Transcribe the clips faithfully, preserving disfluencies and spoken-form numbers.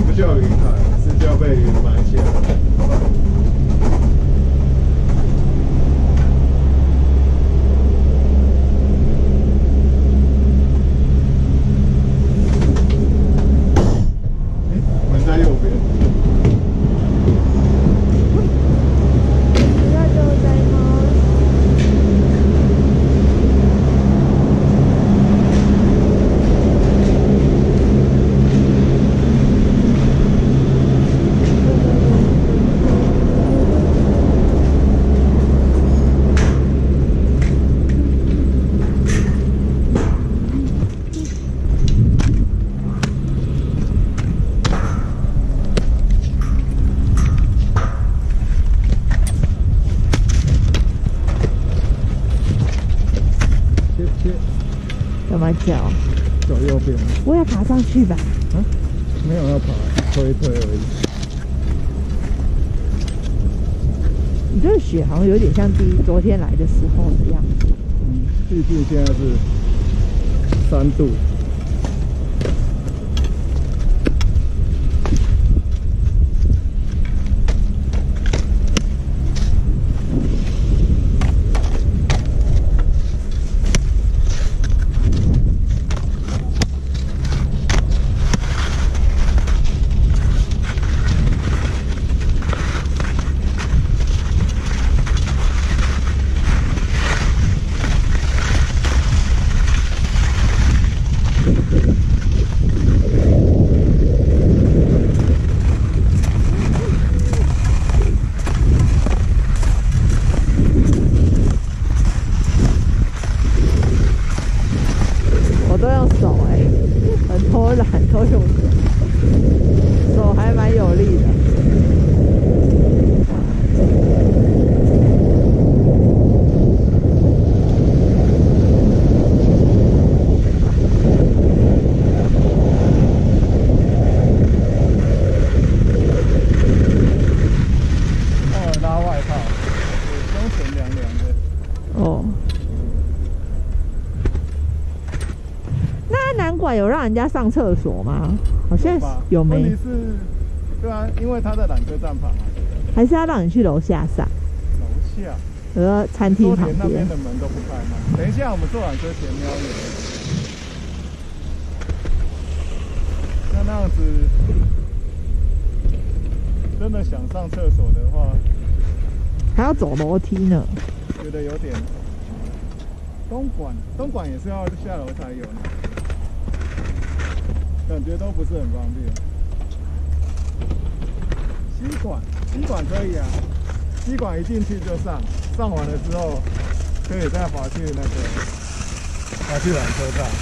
经不叫云海，是叫被云埋下。门在右边。 怎么走？ 走右边。 我要爬上去吧？ 啊，没有要爬，推一推而已。 你这个雪好像有点像第一昨天来的时候的样子。 嗯，毕竟现在是三度。 偷用手，手还蛮有力的。 哦，拉外套，胸前凉凉的。 哦。那南管有让人家上厕所吗？好像有没？ 问题是，对啊，因为他在缆车站旁啊。 还是要让你去楼下上？ 楼下。 呃，餐厅旁边。 那边的门都不开吗？等一下，我们坐缆车前瞄一眼。那那样子，真的想上厕所的话， 还要走楼梯呢。 觉得有点。东莞，东莞也是要下楼才有呢，感觉都不是很方便。西莞，西莞可以啊，西莞一进去就上，上完了之后，可以再滑去那个，滑去缆车站。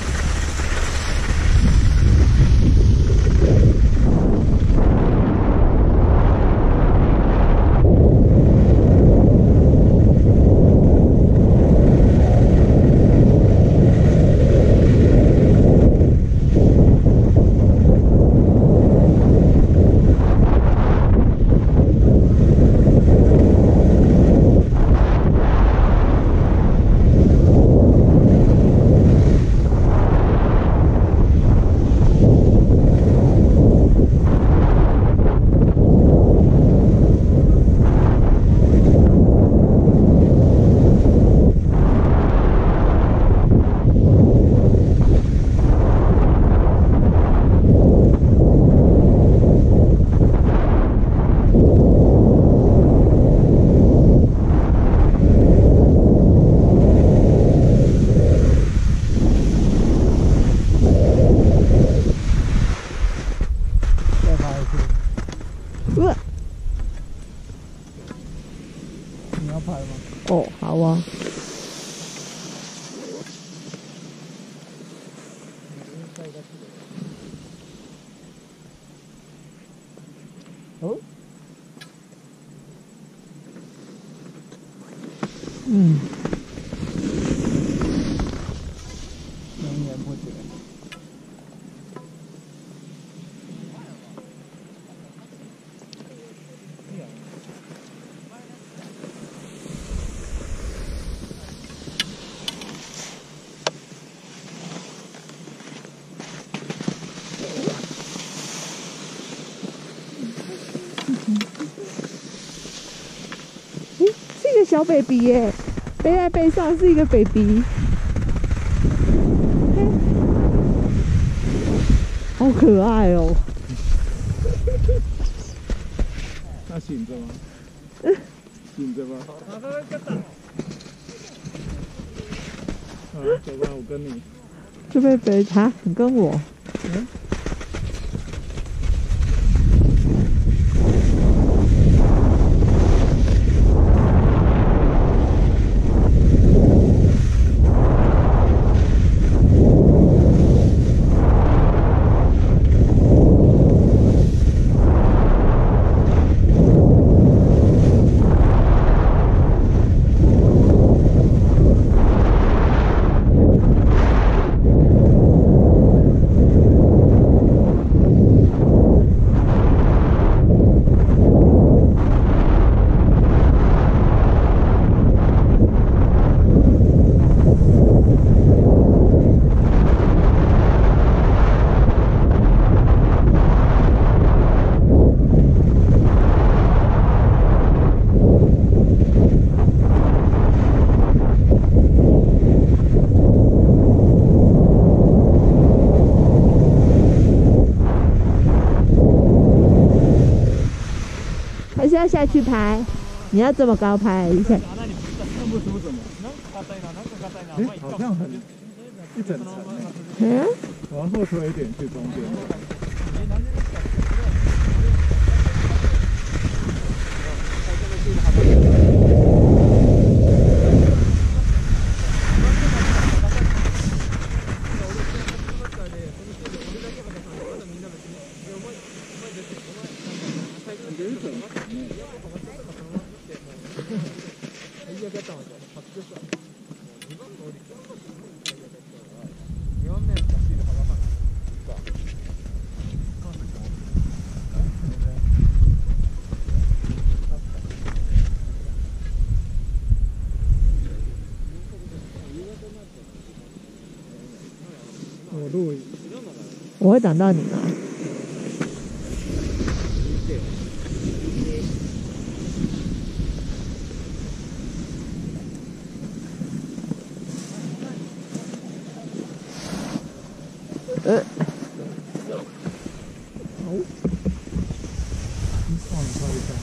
哦，好啊。 哦。 嗯。 能言不绝。 小 baby 耶，背在背上是一个 baby， 好可爱哦。 他醒着吗？醒着吧。好，走吧，我跟你。 就被背他，你跟我。嗯。还是要下去拍？你要这么高拍一下？ 看不出什么。哎，好像很一整层。 嗯。 往后推一点去中间。我录影， 我会挡到你吗？呃， 好，上来看一下。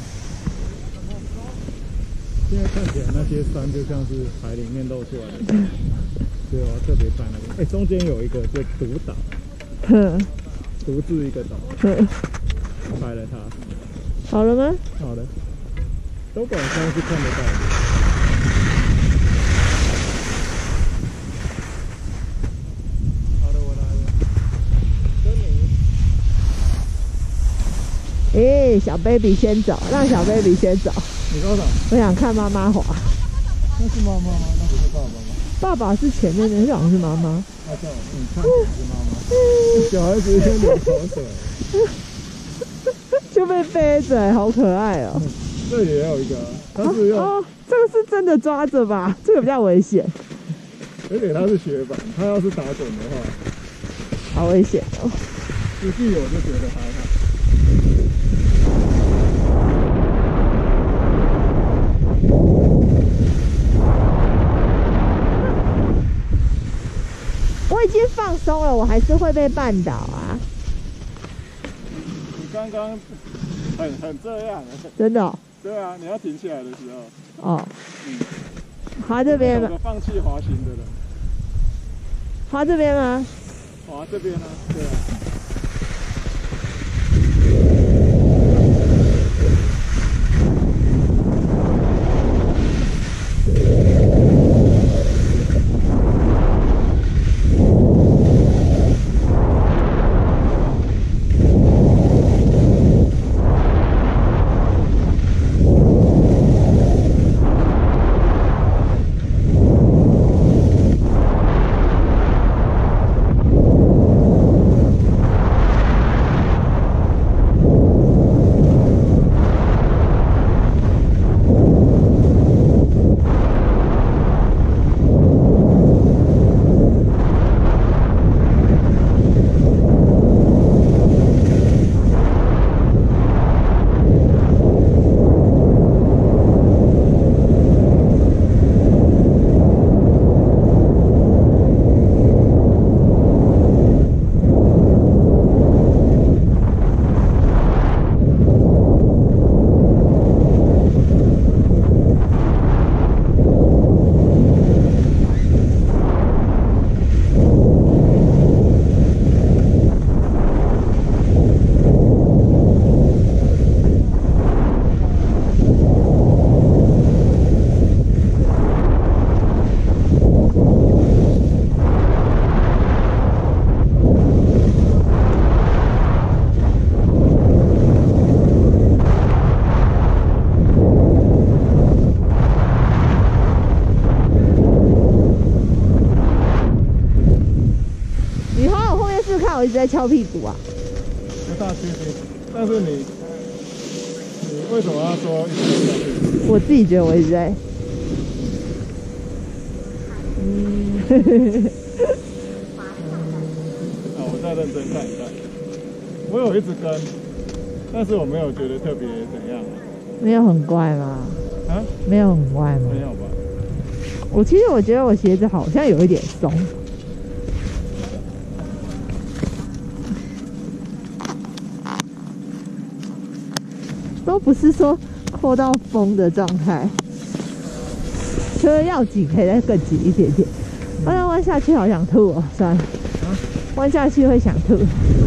现在看起来那些山就像是海里面露出来的，所以我要特别拍那边。哎，中间有一个就独岛，独自一个岛，拍了它。 好了吗？ 好了，都晚上是看得到的。好的，我来了。跟你。 哎，小 baby 先走，让小 baby 先走。 你说什么？ 我想看妈妈滑。 那是妈妈吗？那不是爸爸吗？ 爸爸是前面的，好像是妈妈。 啊，这样，你看是妈妈。小孩子先流口水。 就被背着，好可爱哦。 嗯、这也有一个，它是用哦，这个是真的抓着吧？这个比较危险。 而且它是雪板，它要是打准的话， 好危险哦。 实际我就觉得还好。 我已经放松了，我还是会被绊倒啊。 你刚刚很很这样， 真的、哦？ 对啊，你要停下来的时候。哦。嗯。 滑这边吗？ 有个放弃滑行的人。 滑这边吗？ 滑这边啊，对啊。 在翘屁股啊？ 不大确定，但是你你为什么要说一直在翘屁股？ 我自己觉得我一直在。嗯。 啊，我再认真看一下。我有一直跟，但是我没有觉得特别怎样。 没有很怪吗？ 啊？ 没有很怪吗？ 没有吧。 我其实我觉得我鞋子好像有一点松。都不是说扣到风的状态，车要紧可以再更紧一点点。不然弯下去好想吐哦，算了，弯下去会想吐。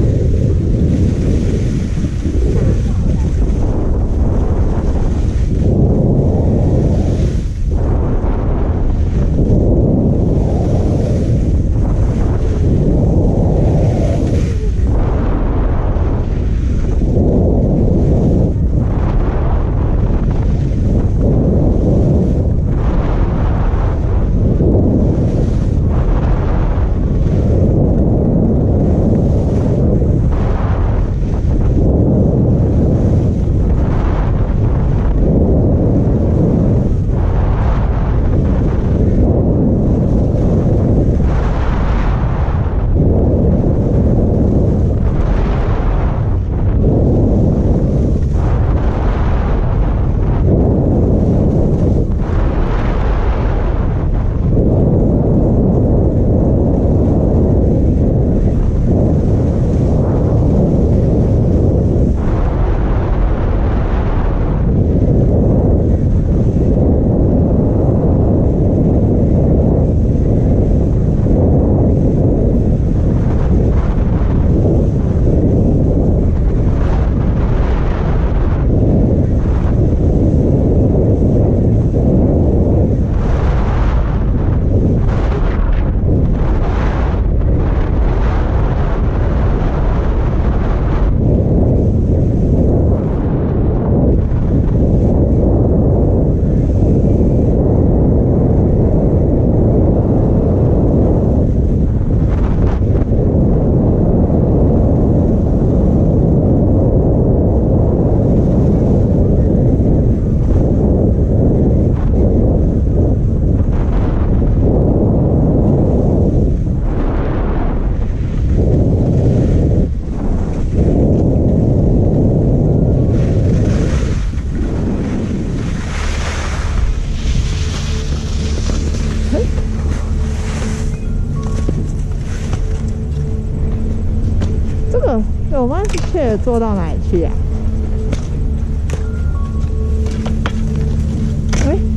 我们是确实坐到哪里去啊？哎、欸，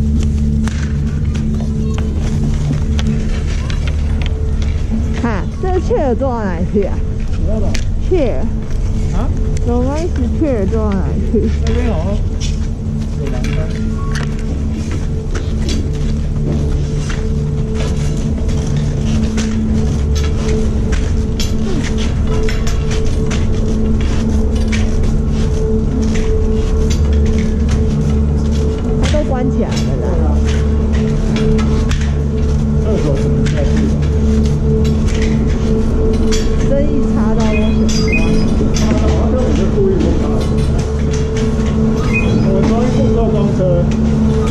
看这个确实坐到哪里去啊？确啊？我们一起确实坐到哪里去？ 那边好像有栏杆。 关起来了啦。 厕所怎么下去？ 生意差到都是好像我是故意不卡。我装一部坐公车。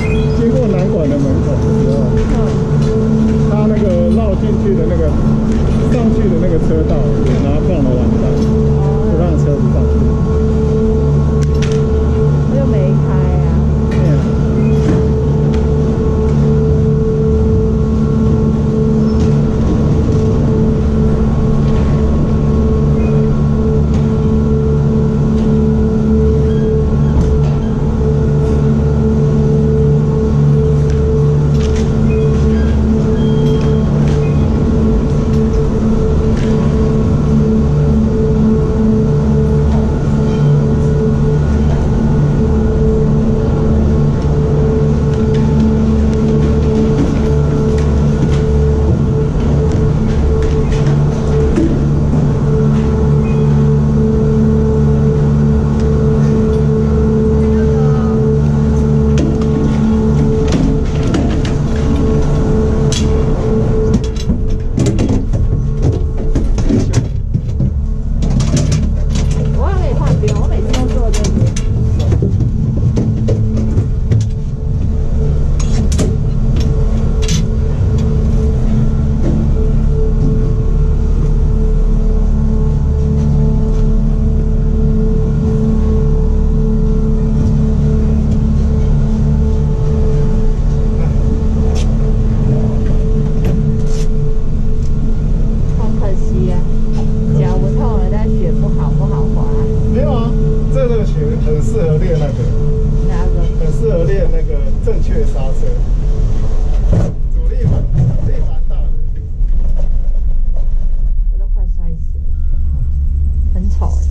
练那个， 哪个？ 很适合练那个正确刹车。阻力蛮阻力蛮大的。 我都快摔死了，很丑哎。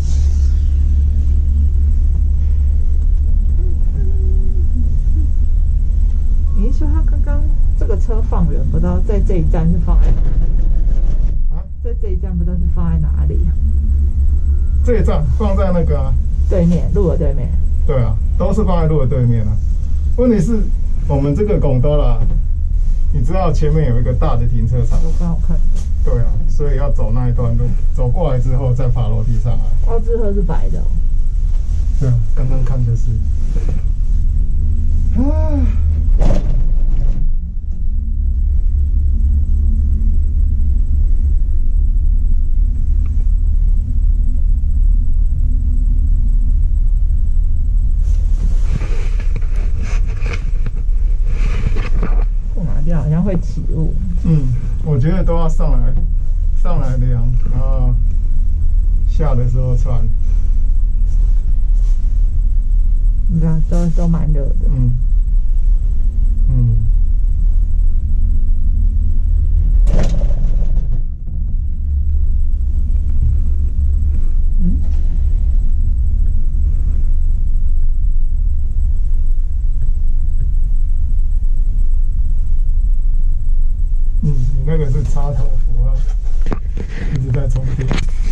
你是说他刚刚这个车放人，不知道在这一站是放在哪里？啊？在这一站不知道是放在哪里？ 这一站放在那个、啊、 对面，路的对面。 对啊，都是放在路的对面啊。问题是，我们这个拱多啦，你知道前面有一个大的停车场。 我刚好看到。 对啊，所以要走那一段路，走过来之后再爬楼梯上来。 哦，这车是白的、哦。 对啊，刚刚看就是。啊。 好像会起雾。 嗯，我觉得都要上来，上来量，然后下的时候穿。 对啊，都都蛮热的。 嗯嗯。 嗯。 嗯，你那个是插头符号，一直在充电。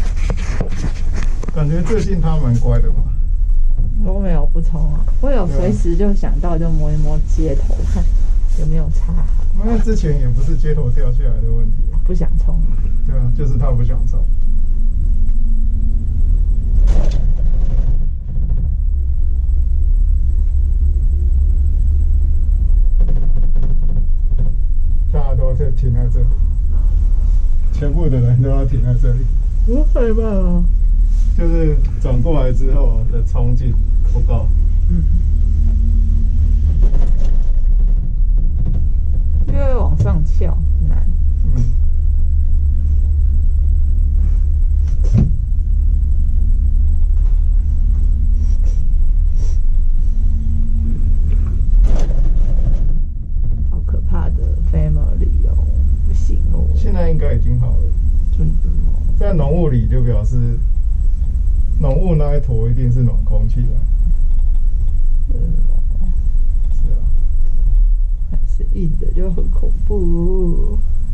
感觉最近它蛮乖的嘛。 我没有不充啊，我有随时就想到就摸一摸接头，看有没有插好。 那之前也不是接头掉下来的问题， 不想充。 对啊，就是他不想充。大家都在停在这里，全部的人都要停在这里。 我害怕啊！ 就是转过来之后的冲劲不够。 嗯。因为往上翘难。 嗯。 好可怕的 family 哦，不行哦。 现在应该已经好了。 真的吗？ 在浓雾里就表示。浓雾那一坨一定是暖空气啊。 嗯， 是啊， 还是硬的就很恐怖。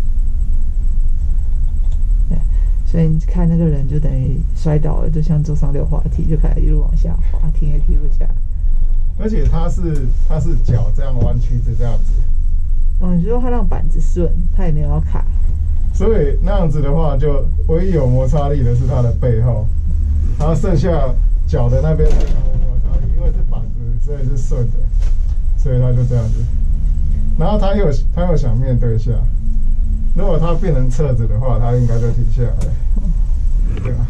对，所以你看那个人就等于摔倒了，就像坐上溜滑梯，就开始一路往下滑，停也停不下。 而且他是他是脚这样弯曲着这样子。 哦，你说他让板子顺，他也没有要卡。 所以那样子的话，就唯一有摩擦力的是他的背后。然后剩下脚的那边是没有摩擦力，因为是板子，所以是顺的，所以他就这样子。然后他又他又想面对下，如果他变成侧子的话，他应该就停下来，对吧？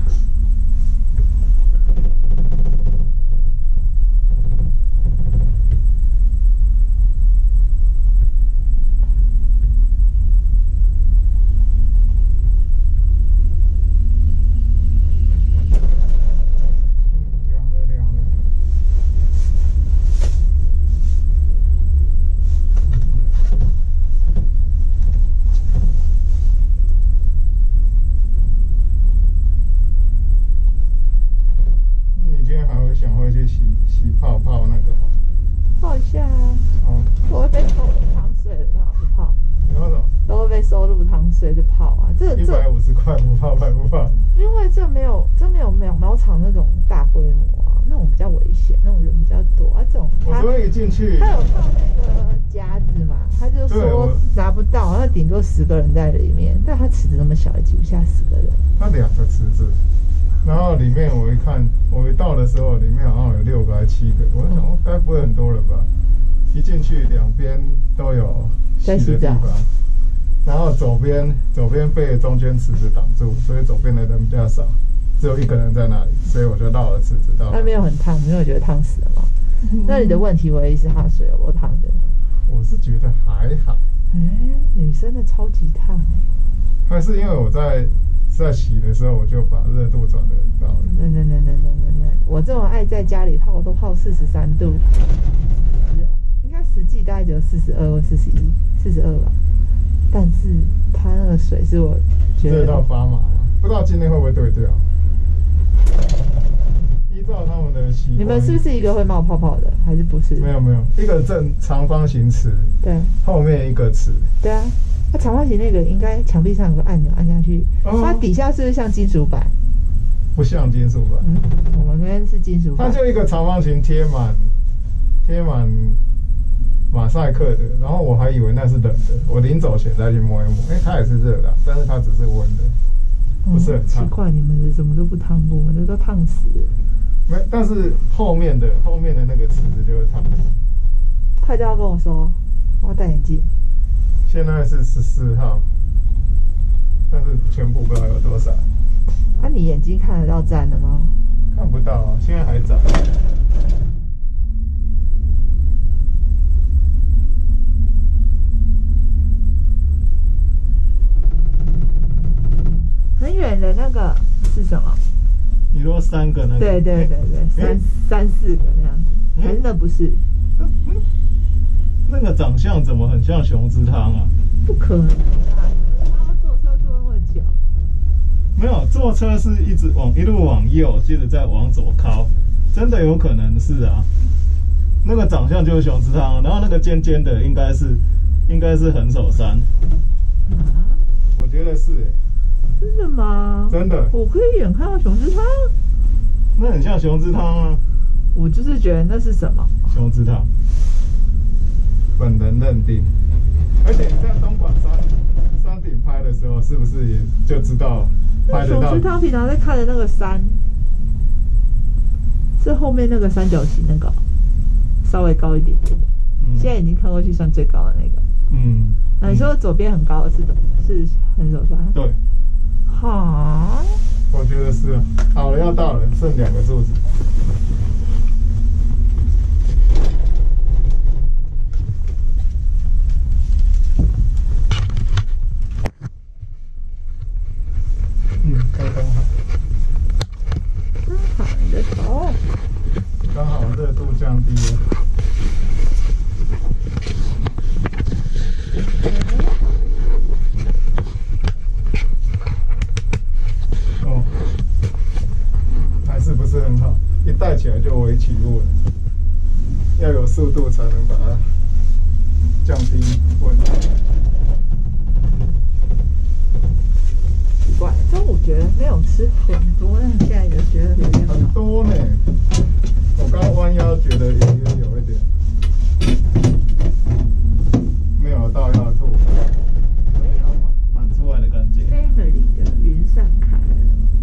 想回去洗洗泡泡那个吗？ 泡一下啊。哦。我会被收入汤水的，不泡。 然后什么？ 都会被收入汤水就泡啊。这一百五十块不泡白不泡。 因为这没有这没有苗苗场那种大规模啊，那种比较危险，那种人比较多啊。这种我所以进去， 他有放那个夹子嘛，他就说拿不到，那顶多十个人在里面，但他池子那么小，也挤不下十个人。 他两个池子。然后里面我一看，我一到的时候，里面好像有六个还七个，我想说该不会很多人吧？一进去两边都有洗的地方，然后左边左边被中间池子挡住，所以左边的人比较少，只有一个人在那里，所以我就绕了池子到。 那没有很烫，没有觉得烫死了吗？那你的问题唯一是它水有没有烫的？ 我是觉得还好。 哎，女生的超级烫哎。 还是因为我在。在洗的时候，我就把热度转得很高了。 对对对对对对，我这么爱在家里泡，我都泡四十三度，应该实际大概只有四十二或四十一、四十二吧。但是它那个水是我觉得热到发麻吗？不知道今天会不会对调。依照他们的习惯， 你们是不是一个会冒泡泡的，还是不是？ 没有没有，一个正长方形池， 对， 后面一个池。 对啊，那长方形那个应该墙壁上有个按钮，按下去，哦、它底下是不是像金属板？ 不像金属板， 嗯，我们那边是金属板。 它就一个长方形贴满贴满马赛克的，然后我还以为那是冷的，我临走前再去摸一摸，哎、欸，它也是热的，但是它只是温的，不是很烫。 奇怪，你们的怎么都不烫过？我们的都烫死了。 没，但是后面的后面的那个池子就会烫。 快就要跟我说，我要戴眼镜。 现在是十四号，但是全部不知道有多少。 啊，你眼睛看得到站了吗？ 看不到啊，现在还早。 很远的那个是什么？ 你说三个那个？ 对对对对，三、欸、三四个那样子，还是那不是？ 嗯，那个长相怎么很像熊之汤啊？ 不可能啊！他们坐车坐那么久。 没有，坐车是一直往一路往右，接着再往左靠，真的有可能是啊。那个长相就是熊之汤，然后那个尖尖的应该是应该是横手山。啊？我觉得是、欸。 真的吗？ 真的。 我可以远看到熊之汤。 那很像熊之汤啊。 我就是觉得那是什么？ 熊之汤。本人认定。而且你在东莞山山顶拍的时候，是不是也就知道拍得到？ 熊之汤平常在看的那个山，是后面那个三角形那个，稍微高一点点的。嗯、现在已经看过去算最高的那个。嗯。那你说左边很高的是是横手山？ 对。 哈。 我觉得是啊。好了，要到了，剩两个柱子。嗯，刚刚好。 真好，你的头。 刚好热度降低了。哦，还是不是很好，一带起来就微起雾了，要有速度才能把它降低温度。 怪，中午觉得没有吃很多，但现在就觉得有点很多呢。我刚弯腰觉得隐约有一点，没有到要吐，满出来的感觉。 Family 的云散开了。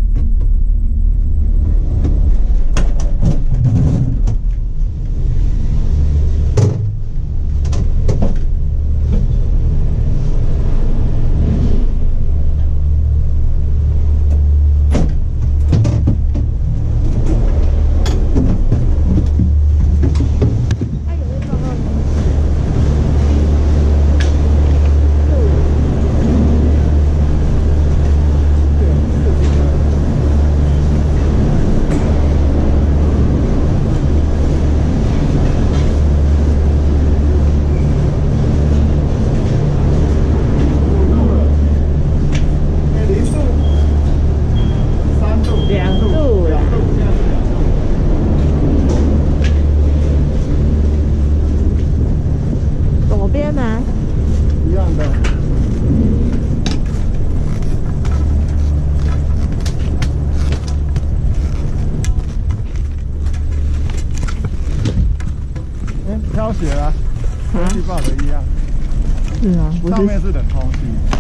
飘雪啊，跟预报的一样。 是啊，不是上面是冷空气，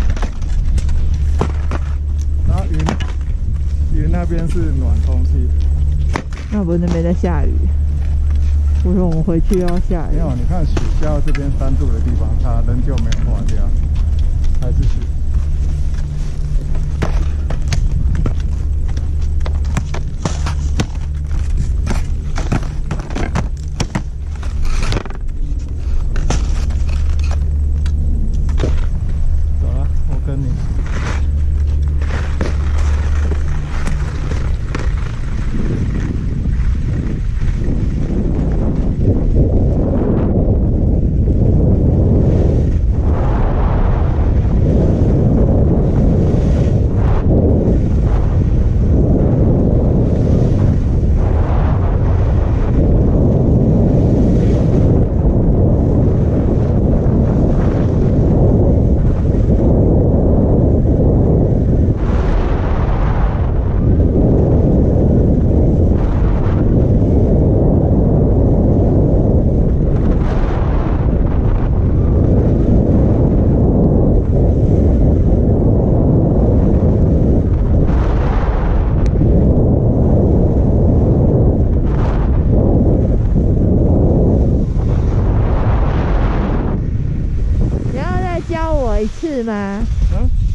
然后云云那边是暖空气。 那不是那边在下雨？我说我们回去又要下雨。 没有，你看雪下到这边三度的地方，它仍旧没有化掉，还是雪。 是吗？ 啊？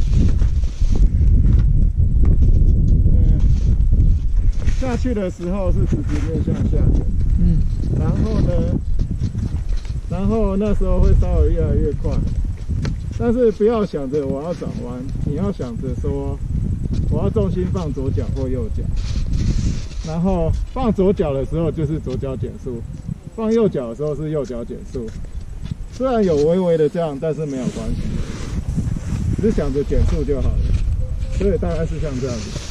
嗯，下去的时候是直直面向下的。嗯。然后呢？然后那时候会稍微越来越快，但是不要想着我要转弯，你要想着说我要重心放左脚或右脚。然后放左脚的时候就是左脚减速，放右脚的时候是右脚减速。虽然有微微的这样，但是没有关系，只是想着减速就好了。所以大概是像这样子。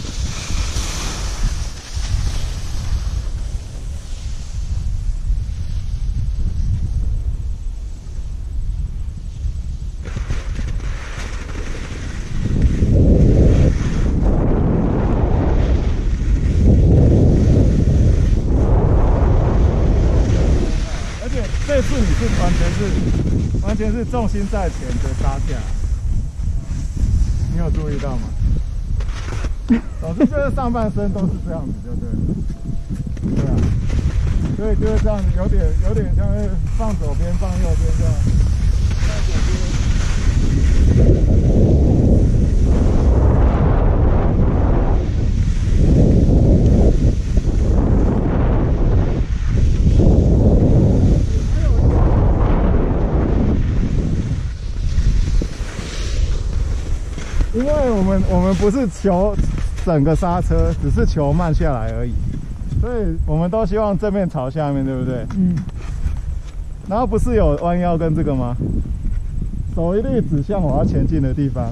这次你是完全是完全是重心在前的刹下，你有注意到吗？总之就是上半身都是这样子就对了，对啊，所以就是这样子，有点有点像是放左边放右边这样，放左边。因为我们我们不是求整个刹车，只是求慢下来而已，所以我们都希望正面朝下面，对不对？嗯。然后不是有弯腰跟这个吗？手一律指向我要前进的地方，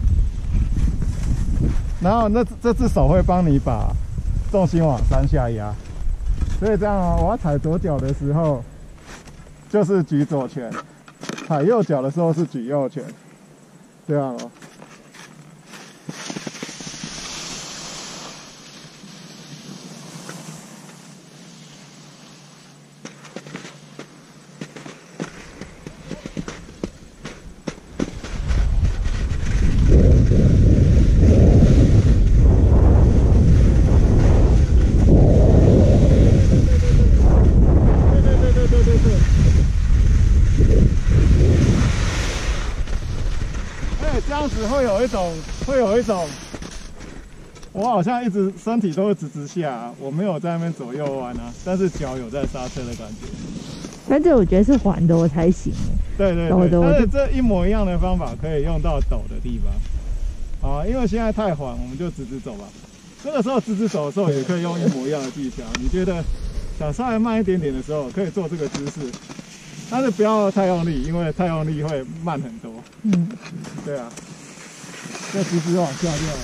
然后那这只手会帮你把重心往山下压，所以这样啊，我要踩左脚的时候就是举左拳，踩右脚的时候是举右拳，这样哦。这样子会有一种，会有一种，我好像一直身体都是直直下、啊，我没有在那边左右弯啊，但是脚有在刹车的感觉。 但这我觉得是缓的我才行。 对对对，但是这一模一样的方法可以用到陡的地方。啊，因为现在太缓，我们就直直走吧。这个时候直直走的时候也可以用一模一样的技巧。你觉得想稍微慢一点点的时候，可以做这个姿势。但是不要太用力，因为太用力会慢很多。嗯，对啊，就直直往下掉了。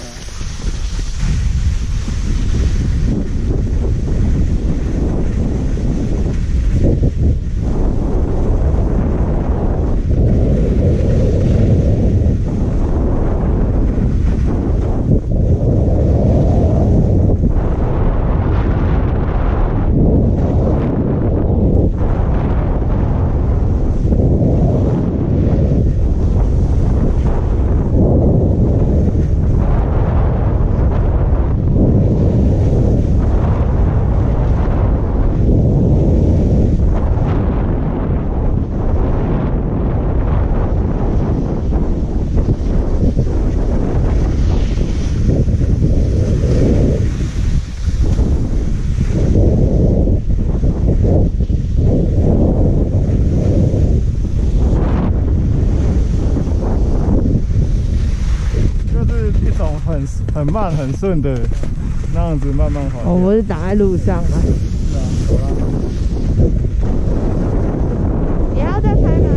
很很慢很顺的那样子慢慢滑。 哦，我是挡在路上啊。 是啊，走了。 你还要再拍吗？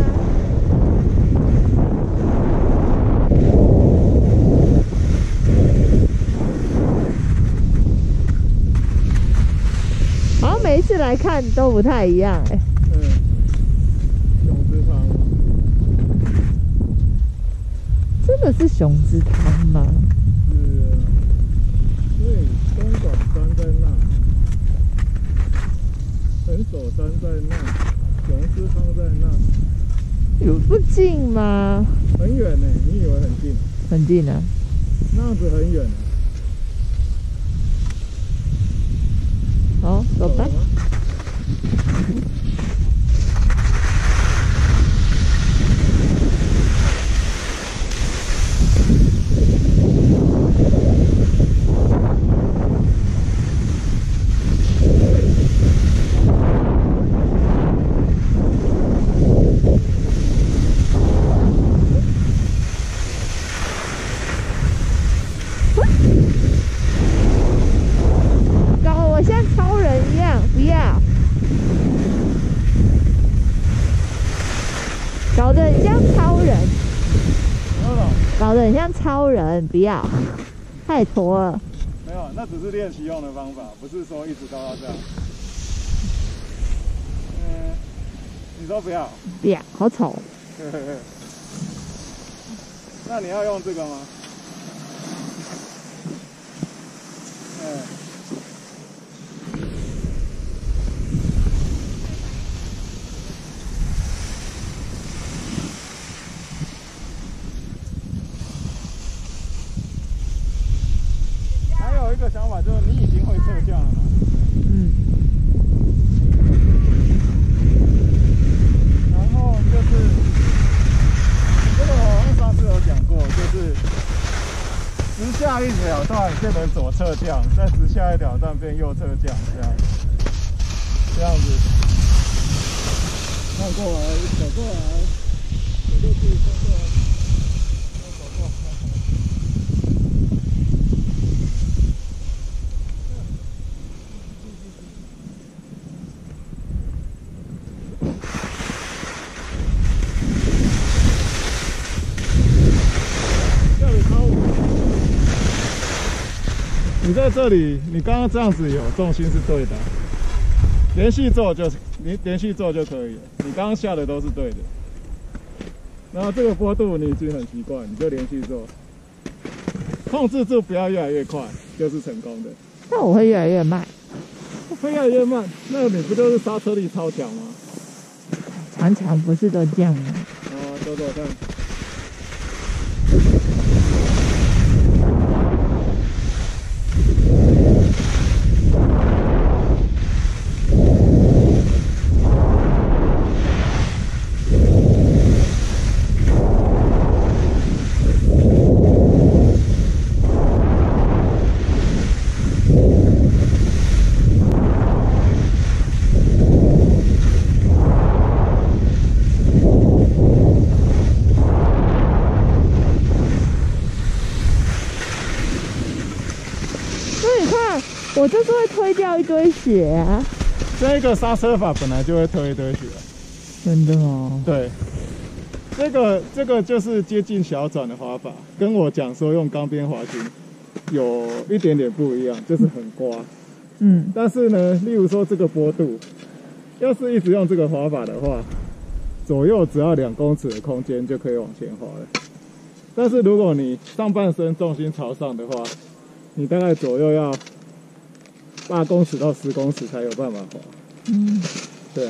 好像每一次来看都不太一样哎、欸。 嗯，熊之汤吗？ 真的是熊之汤吗？ 在那，横手山在那，熊之汤在那， 有不近吗？ 很远呢，你以为很近？ 很近啊， 那样子很远呢。 好，走吧。 搞得我像超人一样，不要！搞得很像超人，搞得很像超人，不要！太挫了。 没有，那只是练习用的方法，不是说一直都要这样。嗯，你说不要？ 不要，好丑。 那你要用这个吗？嗯。还有一个想法就是，你已经会侧降了嘛？ 嗯。 然后就是这个我好像上次有讲过，就是直下一小段变成左侧降，再直下一小段变右侧降，这样这样子，看过来，走过来，走过去，走过来，走过来。你在这里，你刚刚这样子有重心是对的，连续做就你连续做就可以了。你刚刚下的都是对的，然后这个坡度你已经很习惯，你就连续做，控制住不要越来越快，就是成功的。 那我会越来越慢， 会越来越慢，那你不就是刹车力超强吗？ 常常不是都这样吗？ 哦，走走看。 我就是会推掉一堆血啊！ 这个刹车法本来就会推一堆血， 真的吗？ 对，这个这个就是接近小转的滑法，跟我讲说用钢边滑行有一点点不一样，就是很刮。嗯，但是呢，例如说这个坡度，要是一直用这个滑法的话，左右只要两公尺的空间就可以往前滑了。但是如果你上半身重心朝上的话，你大概左右要八公尺到十公尺才有办法滑。嗯，对啊，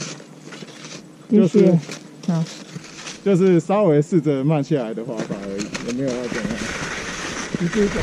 就是好，就是稍微试着慢下来的滑法而已，也没有要怎样。一直走。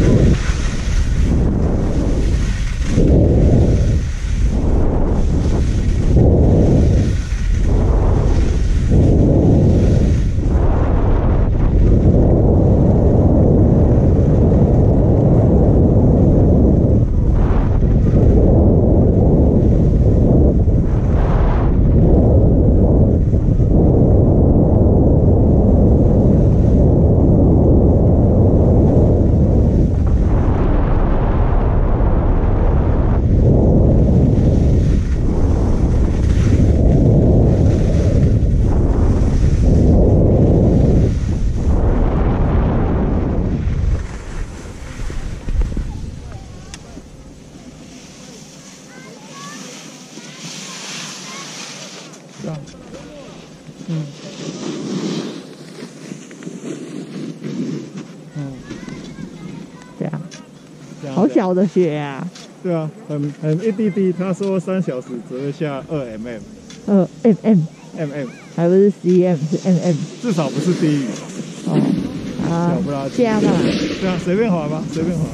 嗯，嗯，这样，好小的雪啊！对啊，很很一滴滴。他说三小时只会下二 mm， 二 mm，mm， 还不是 cm， 是 mm， 至少不是低于。 哦，啊，加吧。 对啊，随便滑吧，随便滑。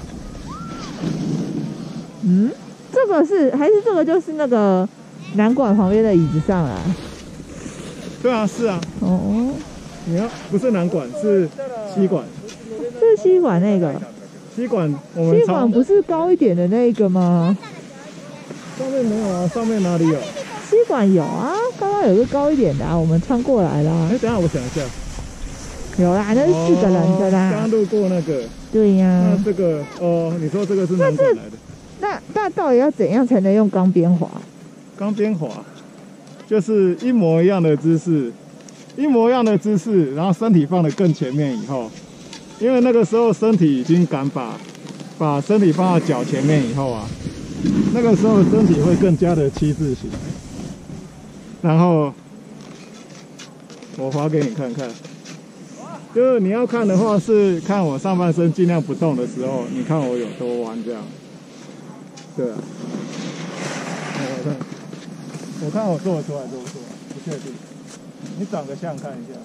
嗯，这个是还是这个就是那个南馆旁边的椅子上啊？ 对啊，是啊。哦，你要不是南馆是西馆， 是西馆那个。 西馆我们西馆不是高一点的那个吗？ 上面没有啊，上面哪里有？ 吸管有啊，刚刚有个高一点的啊，我们穿过来啦。 哎，等一下我想一下， 有啦，那是四个人的啦。 刚路过那个。 对呀、啊。 那这个哦，你说这个是南管来的。 那那到底要怎样才能用钢边滑？ 钢边滑就是一模一样的姿势，一模一样的姿势，然后身体放得更前面以后，因为那个时候身体已经敢把把身体放到脚前面以后啊。那个时候身体会更加的七字形，然后我滑给你看看，就是你要看的话是看我上半身尽量不动的时候，你看我有多弯这样，对啊，我看，我看我做得出来做不出来，不确定，你长个相看一下。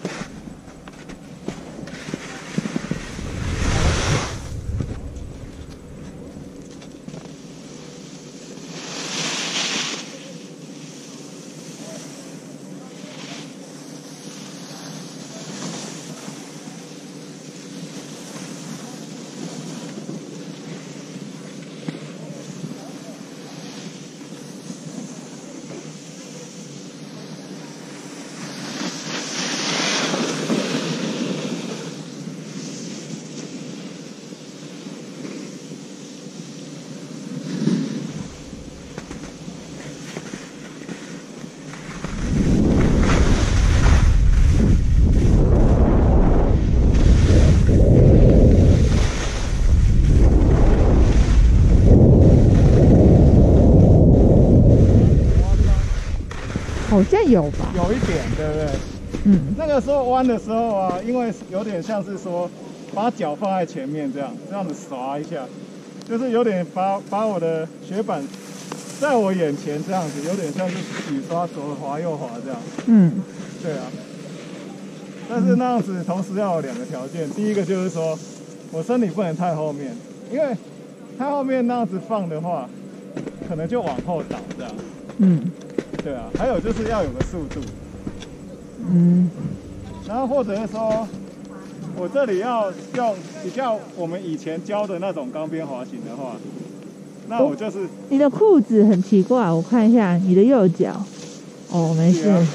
好像有吧， 有一点，对不对？嗯，那个时候弯的时候啊，因为有点像是说，把脚放在前面这样，这样子刷一下，就是有点把把我的雪板在我眼前这样子，有点像是雨刷左滑右滑这样。嗯，对啊。但是那样子同时要有两个条件，第一个就是说我身体不能太后面，因为太后面那样子放的话，可能就往后倒这样。嗯。对啊，还有就是要有个速度，嗯，然后或者是说，我这里要用比较我们以前教的那种钢边滑行的话，那我就是、哦、 你的裤子很奇怪，我看一下你的右脚，哦，没事。啊、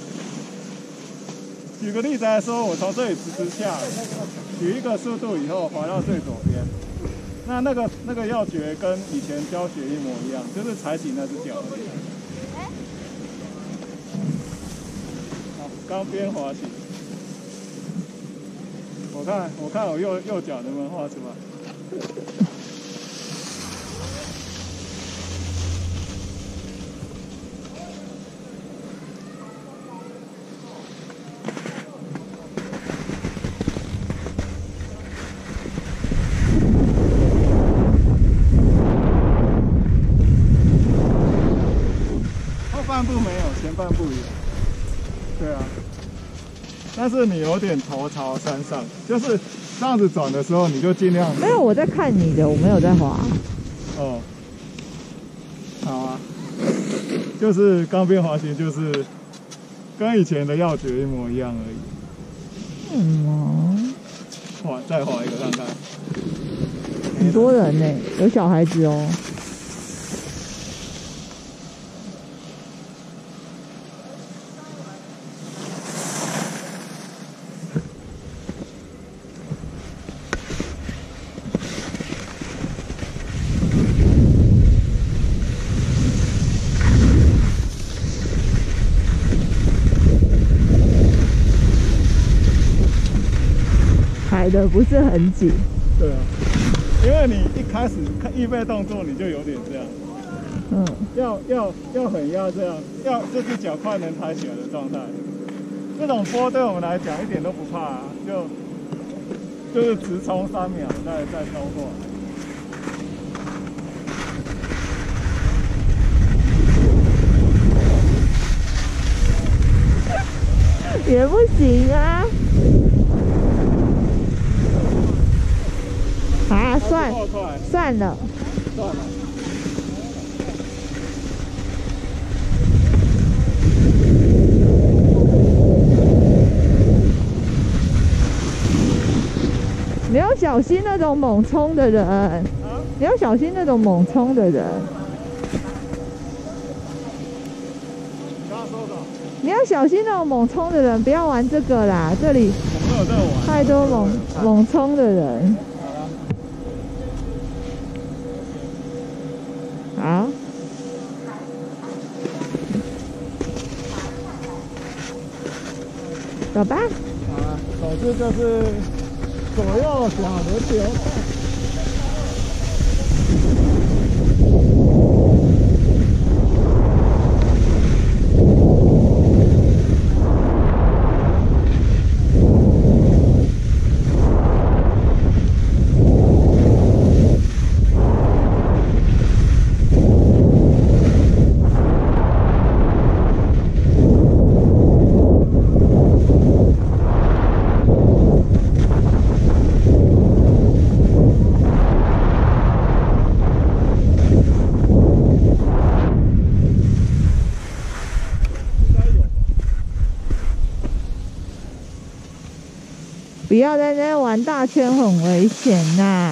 举个例子来说，我从这里直直下，取一个速度以后滑到最左边，那那个那个要诀跟以前教学一模一样，就是踩紧那只脚而已。钢边滑行，我看我看我右右脚能不能画出来？后半部没有，前半部有。对啊。但是你有点头朝山上，就是这样子转的时候，你就尽量。 没有，我在看你的，我没有在滑。 哦，好啊，就是钢边滑行，就是跟以前的要诀一模一样而已。嗯，滑再滑一个看看。 很多人呢、欸，有小孩子哦。踩的不是很紧。 对啊，因为你一开始看预备动作，你就有点这样。嗯，要要要很压这样，要这只脚快能抬起来的状态。这种坡对我们来讲一点都不怕啊，就就是直冲三秒，再再冲过来。 也不行啊！啊，算算了， 算了。 你要小心那种猛冲的人，啊、你要小心那种猛冲的人。 你要小心那种猛冲的人，不要玩这个啦，这里太多猛猛冲的人。好，走吧。 好了，手势就是左右脚轮流动。 不要在那边玩大圈，很危险呐！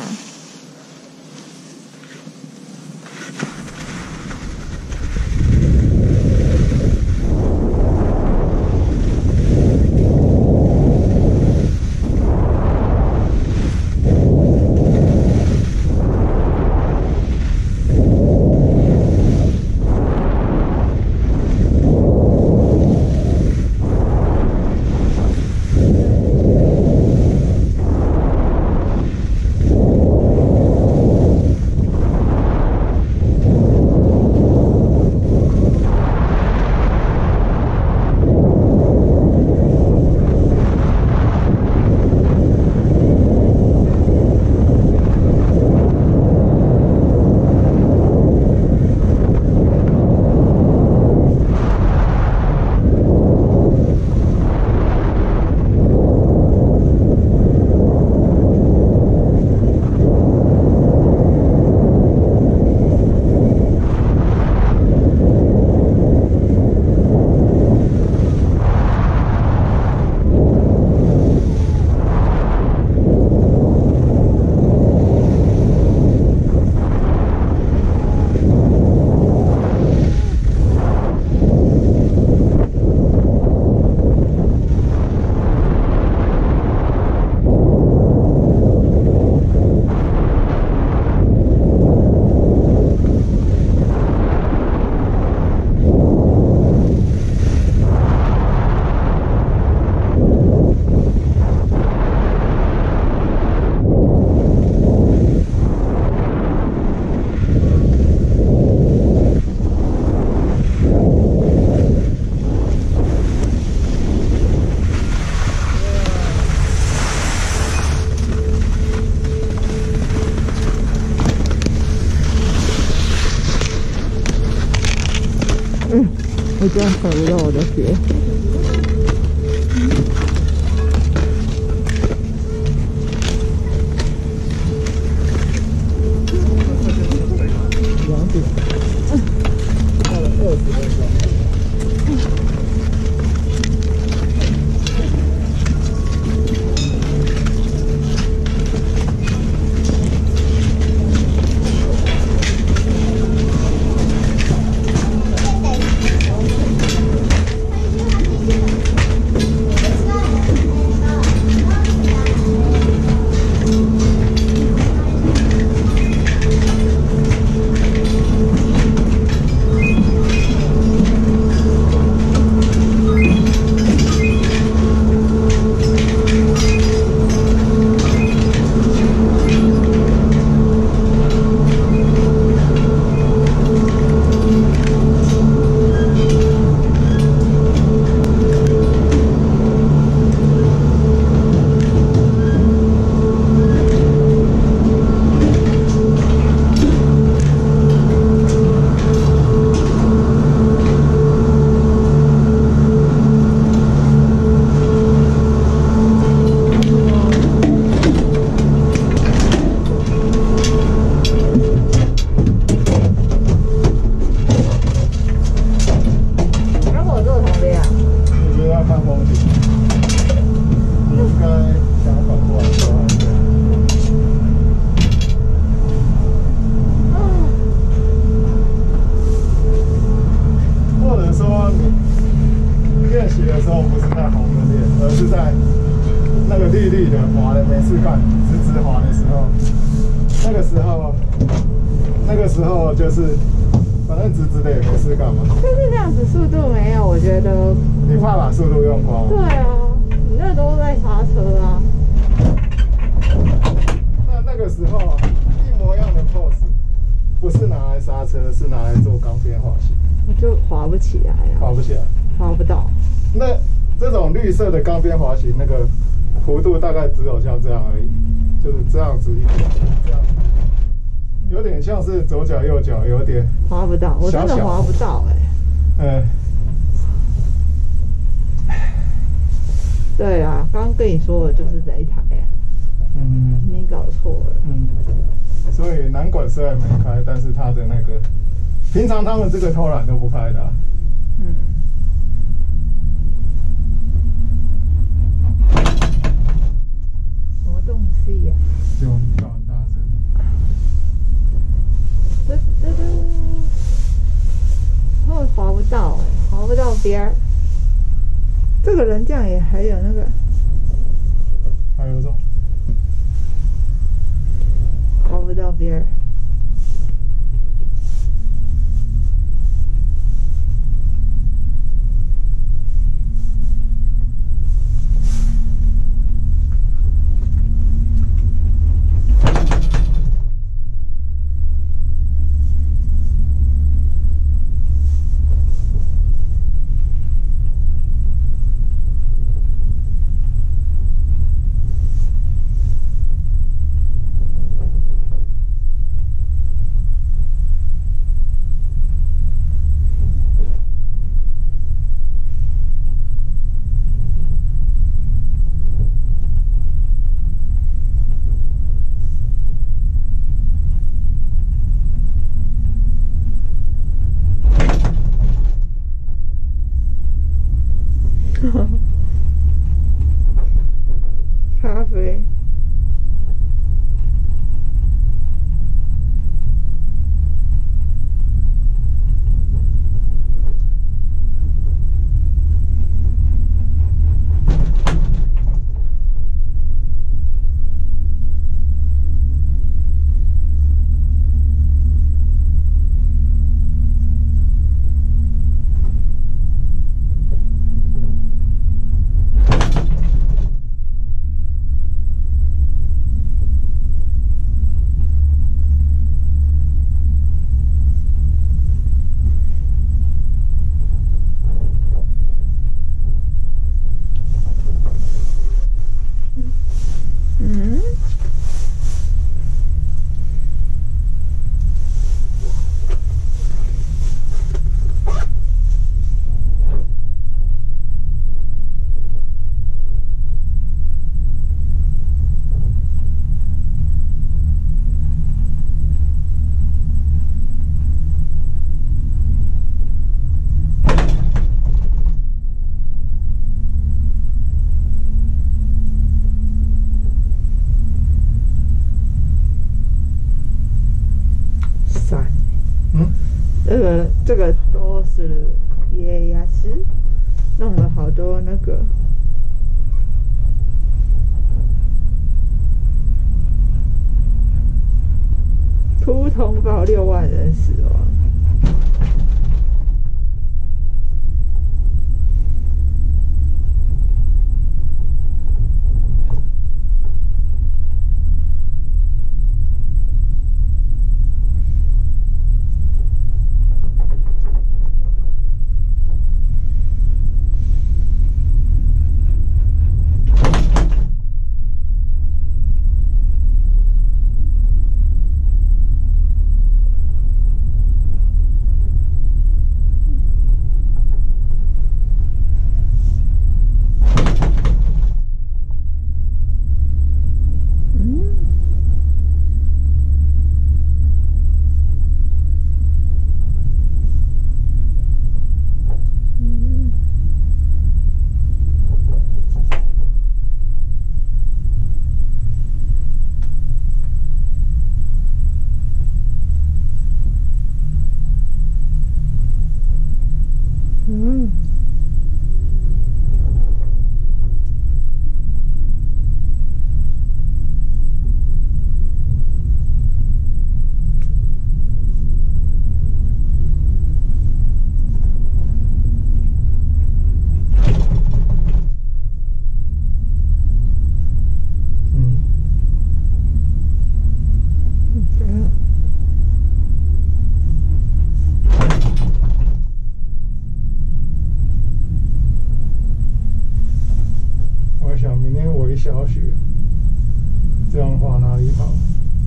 我居然踩不到我的鞋。两点，到了二十分钟。 绿绿的，滑的没事干，直直滑的时候，那个时候，那个时候就是反正直直的也没事干嘛。 但是这样子速度没有，我觉得。 你怕把速度用光？ 对啊，你那都在刹车啊。 那那个时候一模一样的 pose， 不是拿来刹车，是拿来做钢边滑行。 我就滑不起来啊。 滑不起来。滑不到。 那这种绿色的钢边滑行，那个弧度大概只有像这样而已，就是这样子一点，这样。有点像是左脚右脚，有点滑不到，我真的滑不到哎、欸。嗯。对啊，刚刚跟你说的就是这一台啊。嗯。你搞错了。嗯。 所以南管虽然没开，但是它的那个，平常他们这个偷懒都不开的、啊。嗯。 什么东西呀、啊？ 就叫很大声。 嘟嘟嘟。会滑不到哎、欸，滑不到边儿。这个人这样也还有那个， 还有什么？ 滑不到边儿。咖啡。这个这个都是耶牙齿，弄了好多那个。突通报六万人死亡。 小雪，这样往哪里跑？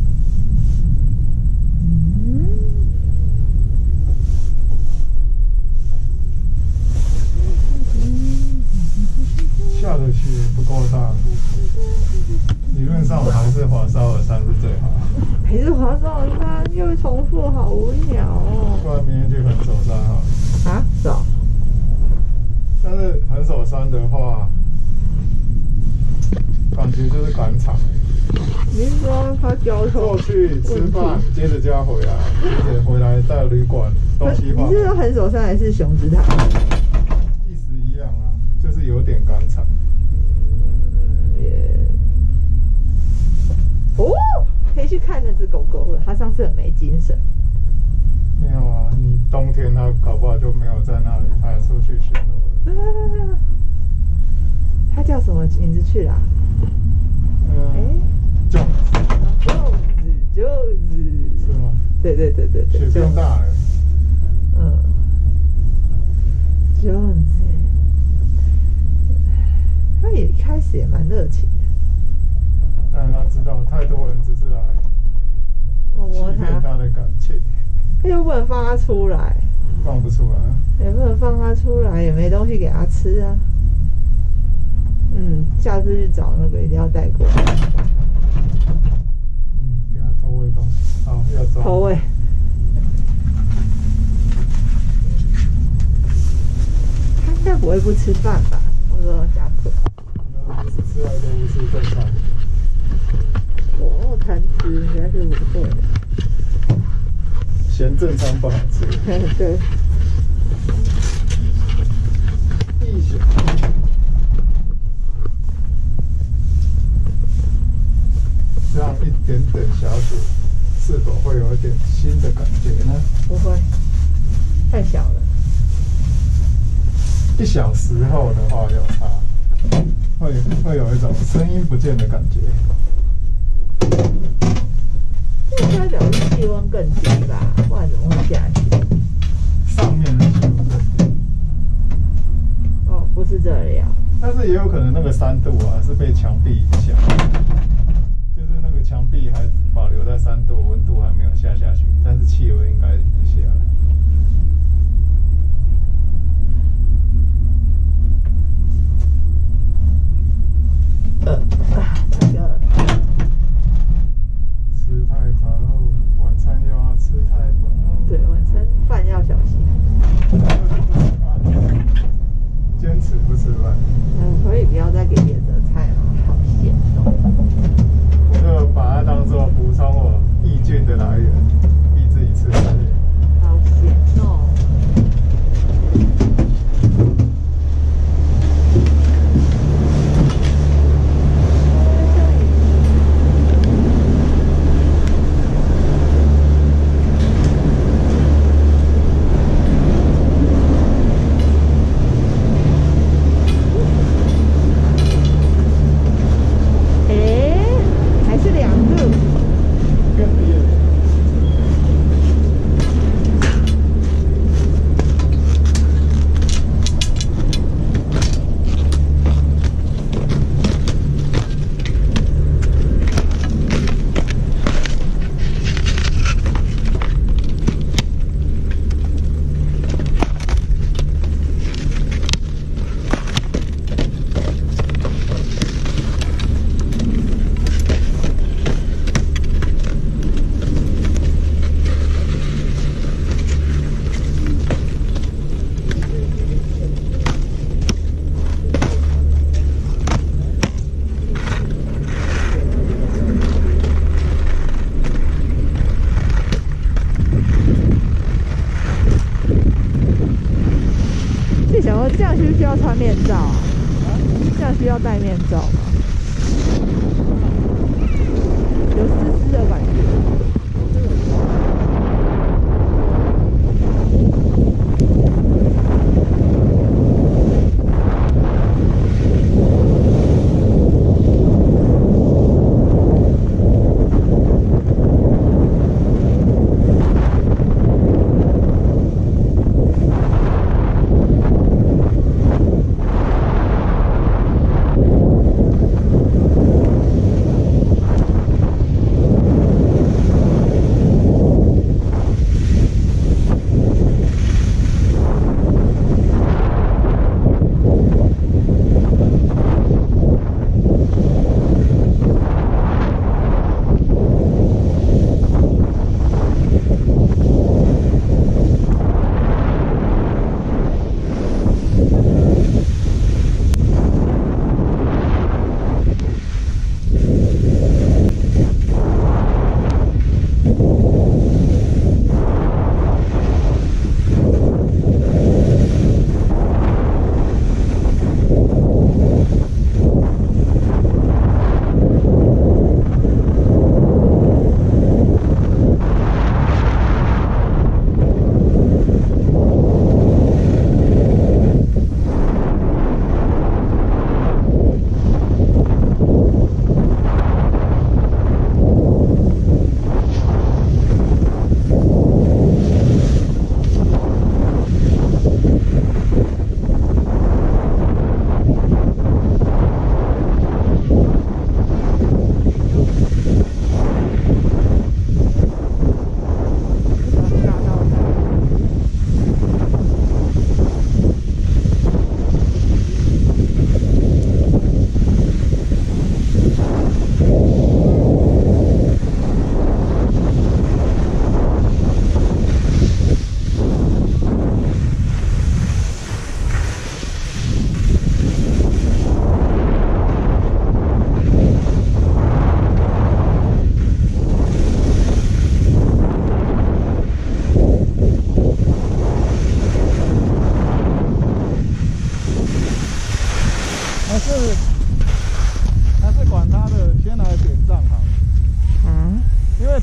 下的雪不够大，理论上还是华沙尔山是最好。 还是华沙尔山又重复，好无聊哦。 不然明天去横手山好了。 啊，走。 但是横手山的话，感觉就是赶场。 你是说他交通？ 过去吃饭，接着就要回来，接着回来到旅馆东西放。 你是说横手山还是熊之塔？ 意思一样啊，就是有点赶场。 哦，可以去看那只狗狗了。它上次很没精神。 没有啊，你冬天它搞不好就没有在那里，它出去巡逻了。 它叫什么名字去啦？ 嗯，哎，粽子， 粽子，粽子， 是吗？ 对对对对对。 雪变大了。 嗯，粽子，它也开始也蛮热情的。 但是他知道太多人只是来欺骗他的感情， 他又不能放他出来， 放不出来， 也不能放他出来，也没东西给他吃啊。嗯，下次去找那个一定要带过来。 嗯，给他偷喂东西，好，要抓。 偷喂。他应该不会不吃饭吧？我说夹克。 只吃来都不是正常的。 哦，贪吃应该是不对的。 嫌正餐不好吃。 对。 一小。这样一点点小雪，是否会有一点新的感觉呢？ 不会，太小了。 一小时后的话有差，会会有一种声音不见的感觉。 应该表示气温更低吧，不然怎么会下雪？ 上面的气温更低。 哦，不是这里啊。 但是也有可能那个三度啊是被墙壁影响，就是那个墙壁还保留在三度，温度还没有下下去，但是气温应该已经下来。 呃，那个吃太饱，晚餐又要吃太饱。 对，晚餐饭要小心。 坚持不吃饭。 嗯，可以不要再给别的菜了，好咸哦。 我就把它当做补充我益菌的来源，逼自己吃饭。 好咸哦。这样需不需要穿面罩啊？这样需要戴面罩吗？有湿湿的感觉。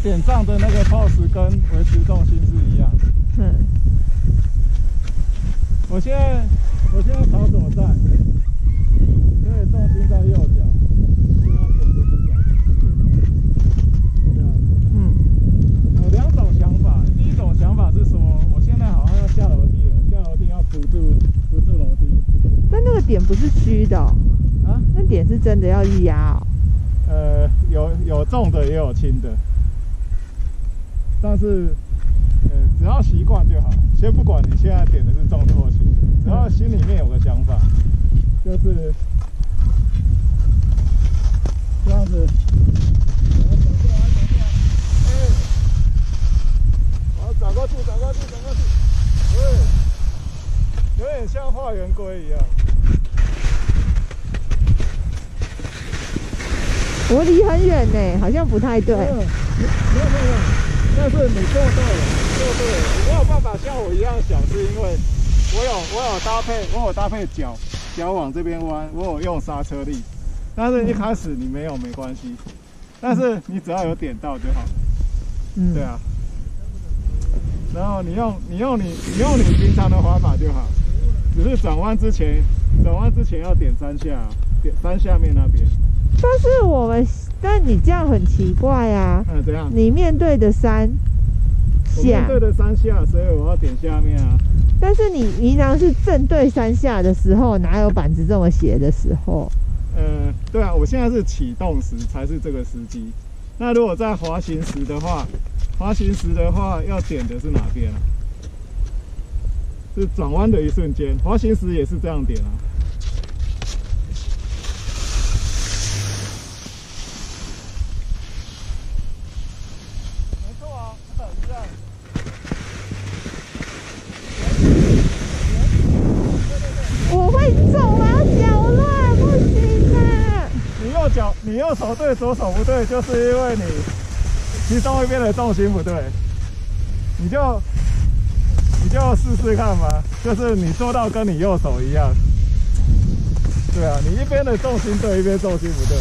点上的那个 pose 跟维持重心是一样的。嗯。我现在我现在朝左站，所以重心在右脚，就要点着指脚。这样。嗯。有两种想法，第一种想法是说，我现在好像要下楼梯了，下楼梯要扶住扶住楼梯。 但那个点不是虚的哦。啊？那点是真的要压哦。 呃，有有重的也有轻的，但是，呃，只要习惯就好。先不管你现在点的是重的或轻的，只要心里面有个想法，就是这样子。哎，好，转过去，转过去，转过去，对，有点像画圆规一样。 我离很远呢，好像不太对。没有没有没有，但是你做对了，做对了，你没有办法像我一样想，是因为我有我有搭配，我有搭配脚脚往这边弯，我有用刹车力。但是一开始你没有没关系，但是你只要有点到就好。嗯，对啊。然后你用你用你你用你平常的滑法就好，只是转弯之前转弯之前要点三下，点三下面那边。 但是我们，但你这样很奇怪啊！ 嗯，怎样？ 你面对的三下， 面对的三下，所以我要点下面啊。 但是你平常是正对三下的时候，哪有板子这么斜的时候？ 呃，对啊，我现在是启动时才是这个时机。那如果在滑行时的话，滑行时的话要点的是哪边啊？是转弯的一瞬间，滑行时也是这样点啊。 我会走啊，脚乱不行啊！ 你右脚，你右手对，左手不对，就是因为你其中一边的重心不对。你就你就试试看吧，就是你做到跟你右手一样。对啊，你一边的重心对，一边重心不对。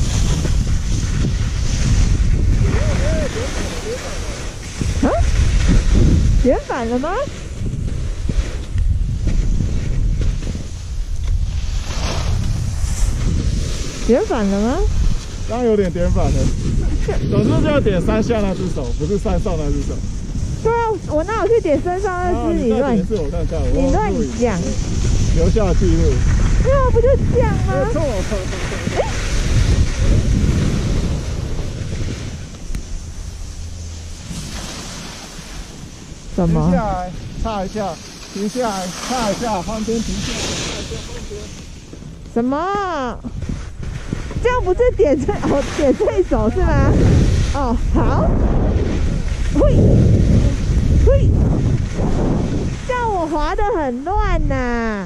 啊？点反了吗？点反了吗？ 刚刚有点点反了。总之就要点三下那只手，不是三上那只手。 对啊，我哪有去点身上那只？你乱， 你我看看， 你乱讲， 留下记录。 对啊，不就这样吗？ 错错错错。哎。 什么？ 停下来，擦一下，停下来，擦一下，换边停下来，擦一下，换边。 什么？这样不是点这哦，点这一手是吗？哦，好。嘿，嘿，这样我滑得很乱呐、啊，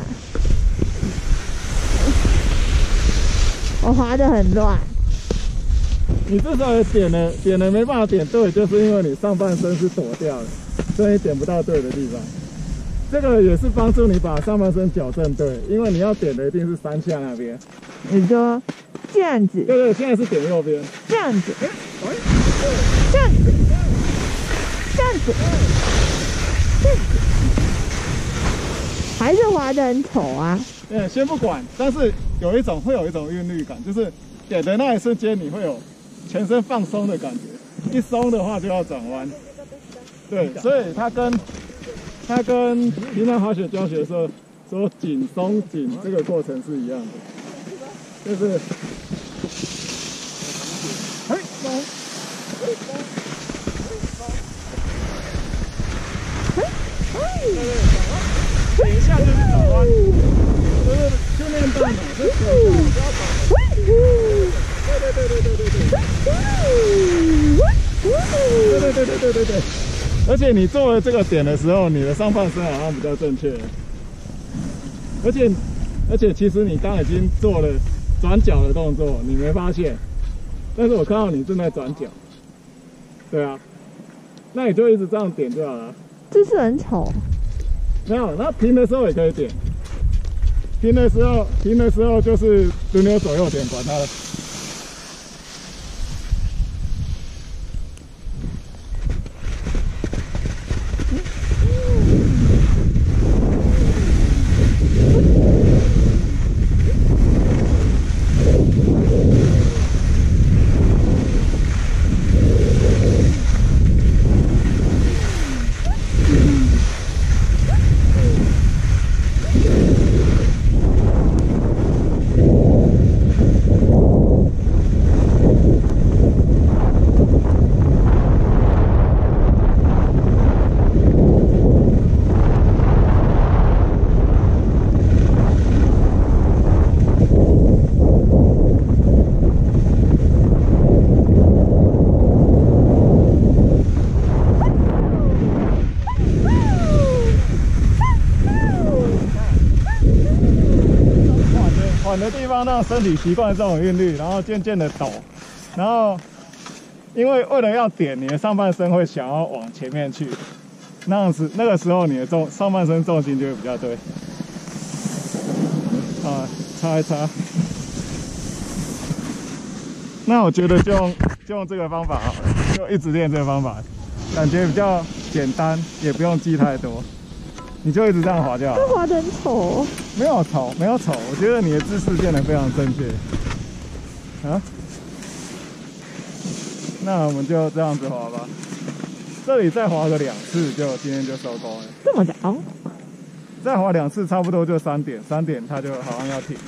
我滑得很乱。 你至少也点了，点了没办法点对，就是因为你上半身是躲掉的，所以你点不到对的地方。这个也是帮助你把上半身矫正对，因为你要点的一定是三下那边。 你说这样子？ 对对，现在是点右边。 这样子。哎，这样子。这样子。这样子。还是滑得很丑啊。 嗯，先不管，但是有一种会有一种韵律感，就是点的那一瞬间你会有全身放松的感觉，一松的话就要转弯。对，所以它跟它跟平常滑雪教学的时候说紧松紧这个过程是一样的，就是嘿松，嘿松，嘿松，嘿，嘿，对对，转弯，等一下就是转弯，就是训练大脑，就是不要转弯，对对对对对对对，对对对对对对对。而且你做了这个点的时候，你的上半身好像比较正确。而且，而且其实你刚已经做了转脚的动作，你没发现，但是我看到你正在转脚。对啊，那你就一直这样点就好了。 姿势很丑。 没有，那停的时候也可以点。停的时候，停的时候就是轮流左右点，管它了。 缓的地方让身体习惯这种韵律，然后渐渐的抖，然后因为为了要点，你的上半身会想要往前面去，那样子那个时候你的重上半身重心就会比较对。啊，擦一擦。那我觉得就用就用这个方法好了，就一直练这个方法，感觉比较简单，也不用记太多。你就一直这样滑就好。 这滑得很丑。 没有丑，没有丑，我觉得你的姿势练得非常正确。啊，那我们就这样子滑吧。这里再滑个两次，就今天就收工了。 这么长？ 再滑两次，差不多就三点，三点它就好像要停。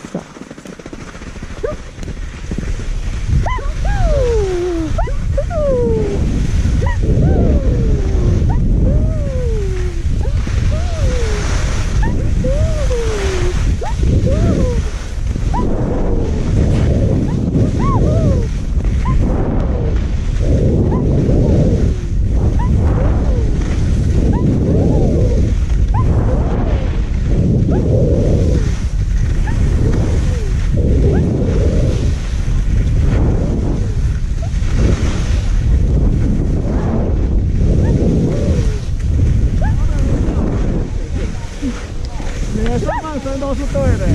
都是对的，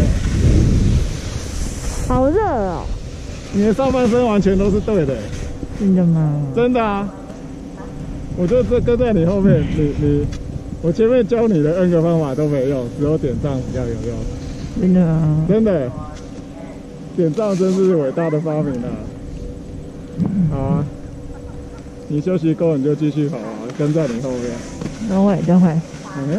好热哦！ 你的上半身完全都是对的， 真的吗？ 真的啊！我就这跟在你后面，你你，我前面教你的 N 个方法都没用，只有点杖比较有用。 真的啊！ 真的，点杖真是伟大的发明啊！好啊，你休息够你就继续跑啊，跟在你后面。 等会，等会。 嗯。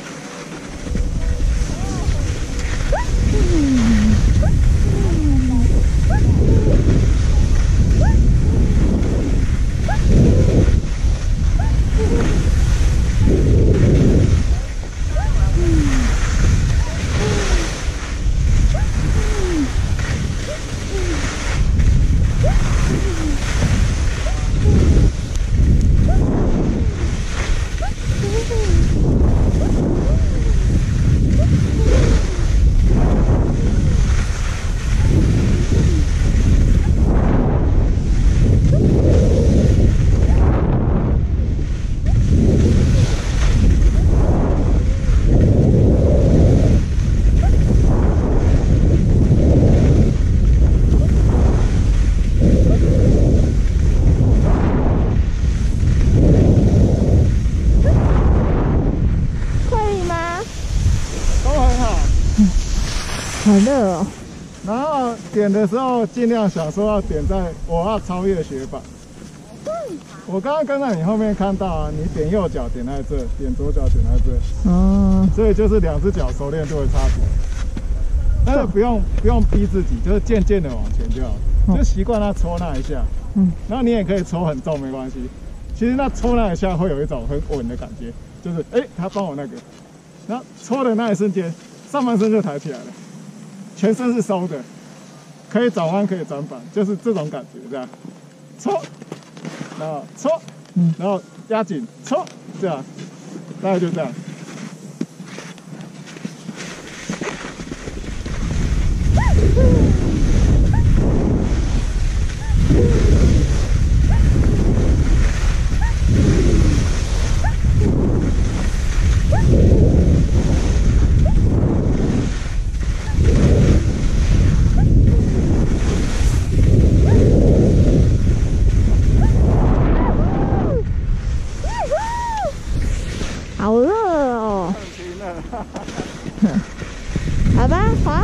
好热哦！ 然后点的时候尽量想说要点在我要超越雪板。我刚刚跟在你后面看到啊，你点右脚点在这，点左脚点在这。哦。所以就是两只脚熟练度会差别。但是不用不用逼自己，就是渐渐的往前就好，就习惯它抽那一下。嗯。然后你也可以抽很重没关系。其实那抽那一下会有一种很稳的感觉，就是哎、欸，他帮我那个，然后抽的那一瞬间，上半身就抬起来了。全身是收的，可以转弯，可以转板，就是这种感觉，这样，抽，然后抽，嗯，然后压紧，抽，这样，大概就这样。 好热哦！好吧，滑。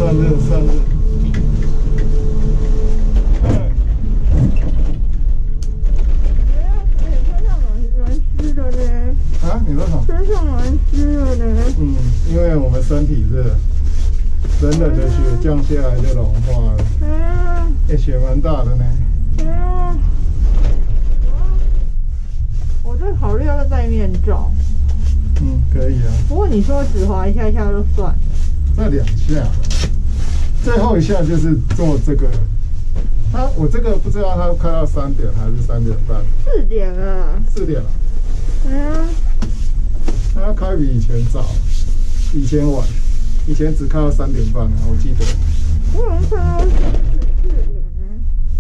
算日算日。哎， 身上蛮蛮湿的呢。 啊？你说什么？ 身上蛮湿的呢。 嗯，因为我们身体热，冷冷的雪降下来就融化了。嗯。哎，雪蛮大的呢。 嗯。我这考虑要不要戴面罩？ 嗯，可以啊。 不过你说只滑一下下就算了。 这两下，最后一下就是做这个。他我这个不知道他开到三点还是三点半。 四点了。四点了。 嗯。 他开比以前早，以前晚，以前只开到三点半啊，我记得。 我好像看到四点呢。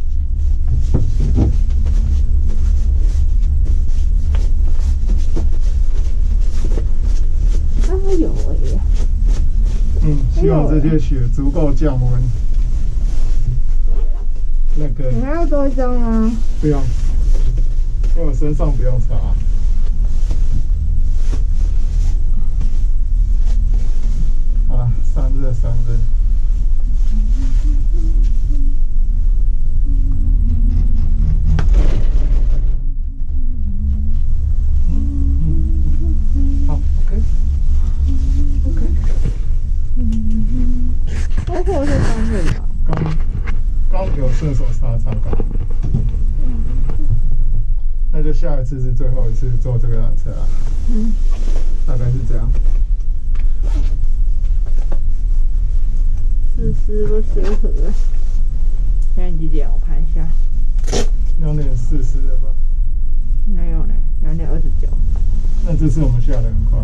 它有哎。 嗯，希望这些雪足够降温。那个。 你还要多一张吗？ 不用，因为我身上不用擦。好了，散热散热。 包括是单位吧？ 刚刚有顺手擦擦到，那就下一次是最后一次坐这个缆车啊。嗯，大概是这样。 四十不适合。现在几点？我看一下。 两点四十了吧？ 没有呢，两点二十九。 那这次我们下得很快。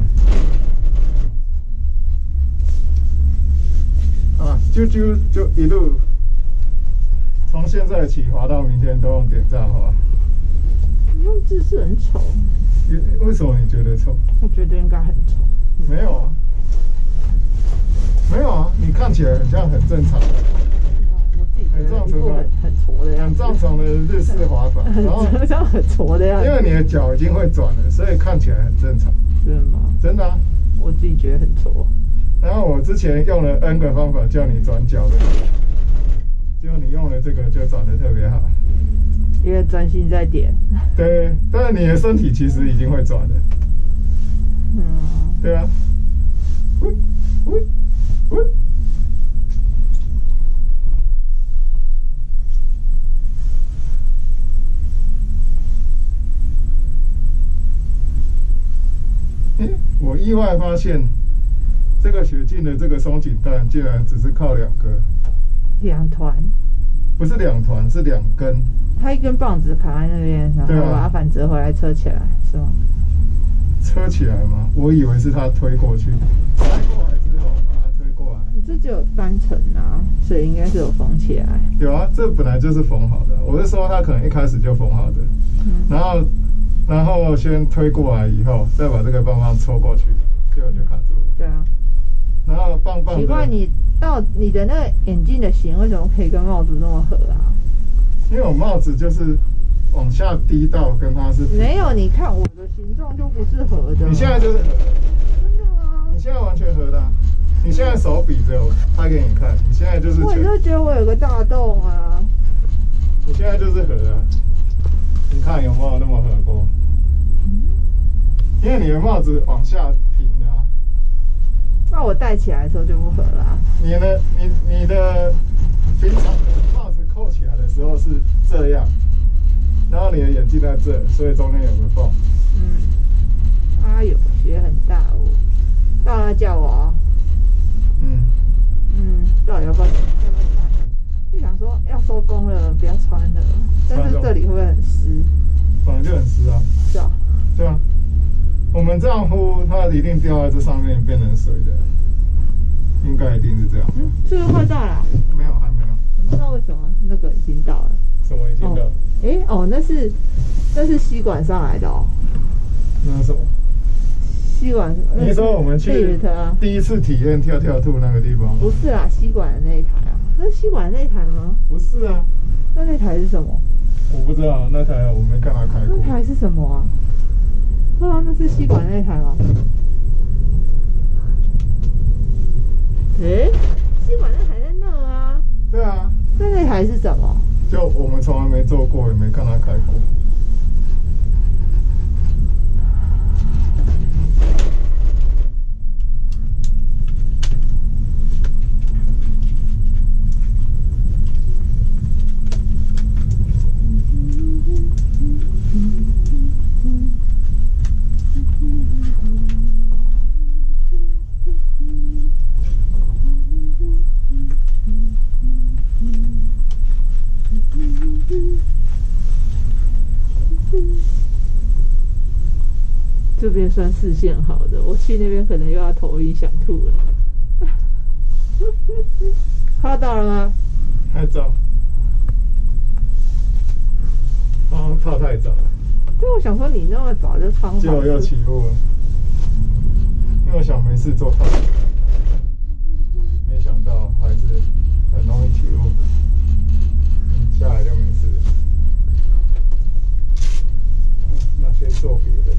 啊，就就就一路从现在起滑到明天都用点赞滑。 那字是很丑。 为什么你觉得丑？ 我觉得应该很丑。 没有啊，没有啊，你看起来很像很正常的。 我自己觉得很很挫的样子。 很正常的日式滑法，然后这样很挫的样子。 因为你的脚已经会转了，所以看起来很正常。 真的吗？ 真的啊。 我自己觉得很挫。 然后我之前用了 N 个方法叫你转脚的，结果你用了这个就转得特别好。 因为专心在点。 对，但是你的身体其实已经会转了。嗯。对啊。喂喂喂。哎，我意外发现。这个雪镜的这个松紧带竟然只是靠两个， 两团， 不是两团，是两根。 它一根棒子卡在那边，然后把它反折回来车起来，是吗？ 车起来吗？我以为是它推过去，推过来之后把它推过来。 你这只有单层啊，所以应该是有缝起来。 有啊，这本来就是缝好的。我是说它可能一开始就缝好的，嗯、然后然后先推过来以后，再把这个棒棒抽过去，最后就卡住了。 对啊。 然后棒棒。奇怪，你到你的那个眼镜的型为什么可以跟帽子那么合啊？ 因为我帽子就是往下低到跟它是。 没有，你看我的形状就不是合的。 你现在就是合的。 真的吗？ 你现在完全合的、啊。你现在手比着我拍给你看，你现在就是。 我就觉得我有个大洞啊。 你现在就是合的、啊，你看有没有那么合过？嗯。因为你的帽子往下平的啊。 那我戴起来的时候就不合了、啊。 你呢？你你的平常的帽子扣起来的时候是这样，然后你的眼镜在这，所以中间有个缝。 嗯。哎呦，雪很大哦！到了叫我哦。嗯。嗯，到底要不要？要不要穿？就想说要收工了，不要穿了。但是这里会不会很湿？ 本来就很湿啊。 是啊。 对啊。我们这样呼，它一定掉在这上面变成水的，应该一定是这样。 嗯，是不是快到了？ 没有，还没有。 不知道为什么那个已经到了。 什么已经到？ 哎 哦, 哦，那是那是吸管上来的哦。 那是什么？ 吸管？ 你说我们去第一次体验跳跳兔那个地方吗？ 不是啦，吸管的那一台啊。那是吸管的那一台吗？ 不是啊。 那那台是什么？ 我不知道，那台我没看它开过。 那台是什么啊？对啊，那是吸管那台吗？诶，吸管那台就我们从来没坐过，也没看他开过。 这边算视线好的，我去那边可能又要头晕想吐了。泡到了吗？ 还早，刚刚泡太早了。 对，我想说你那么早就穿好， 结果又起雾了，因为我想没事做泡，没想到还是很容易起雾，嗯，下来就没事了。那先做别的。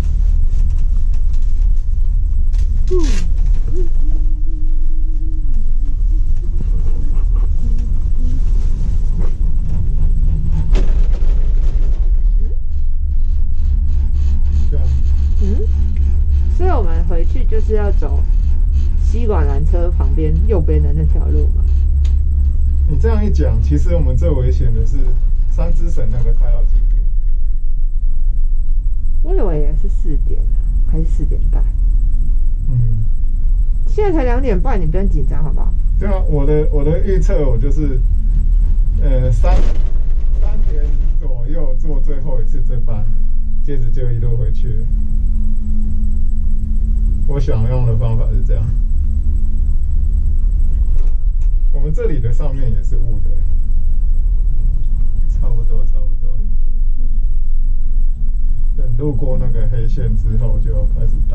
嗯，所以我们回去就是要走西管缆车旁边右边的那条路嘛。 你这样一讲，其实我们最危险的是三之神那个开到几点？ 我以为也是四点啊，还是四点半？嗯，现在才两点半，你不用紧张好不好？ 对啊，我的我的预测我就是，呃三三点左右坐最后一次这班，接着就一路回去了。我想用的方法是这样。我们这里的上面也是雾的，差不多差不多。等路过那个黑线之后，就要开始带。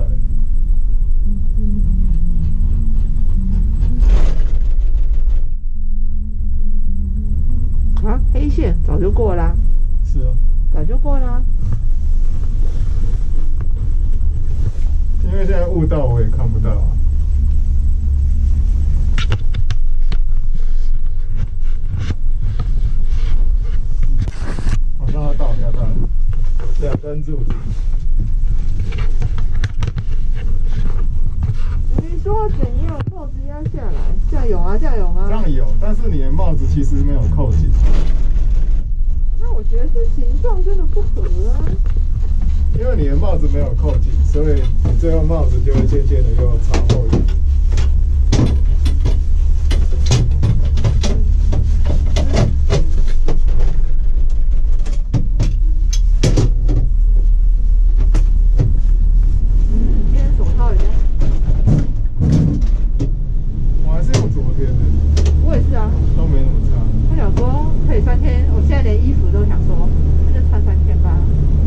啊，黑线早就过啦。 是啊， 早就过啦。 因为现在雾道我也看不到啊。好像要到要到了，两根柱子。 你说怎样？帽子压下来，这样有吗？这样有吗？ 这样有，但是你的帽子其实没有扣紧。 那我觉得这形状真的不合啊。 因为你的帽子没有扣紧，所以你最后帽子就会渐渐的又朝后一点。 今天手套已经， 我还是用昨天的。 我也是啊， 都没那么差。 我想说可以三天，我现在连衣服都想说，那就穿三天吧。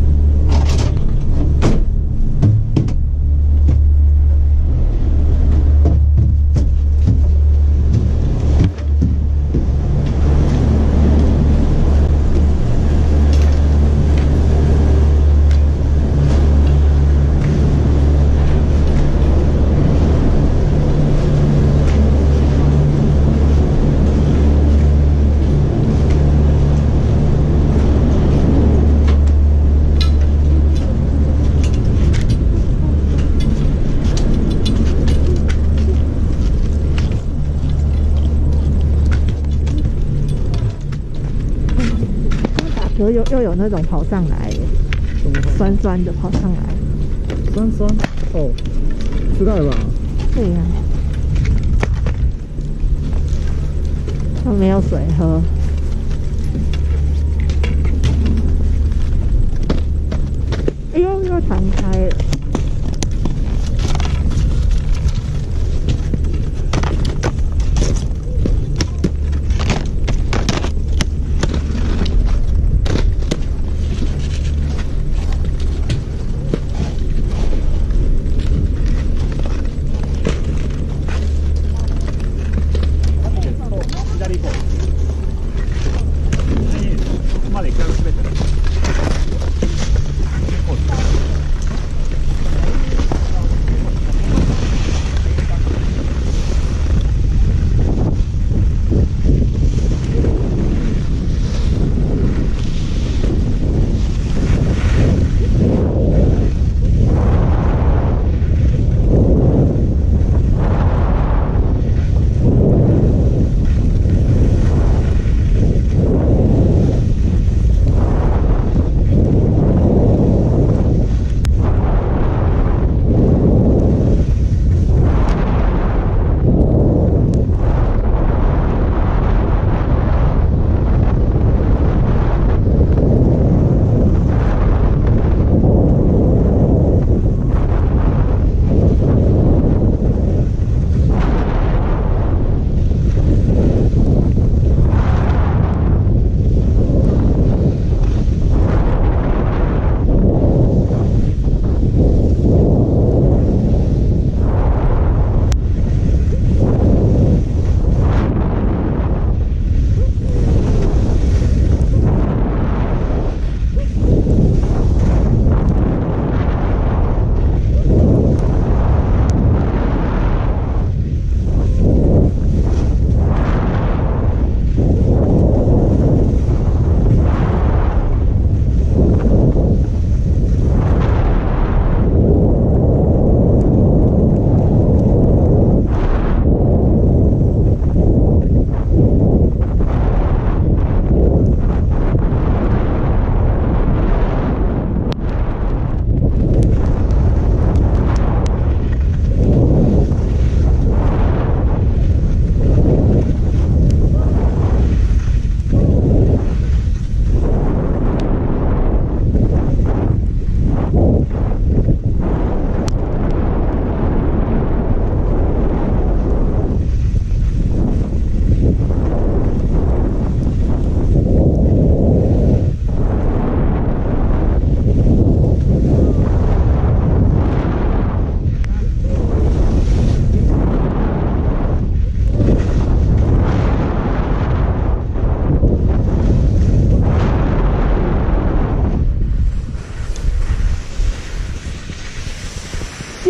又又又有那种跑上来耶，酸酸的跑上来， 酸酸哦，知道了吧？ 对呀、啊，他没有水喝。哎呦，又弹开了。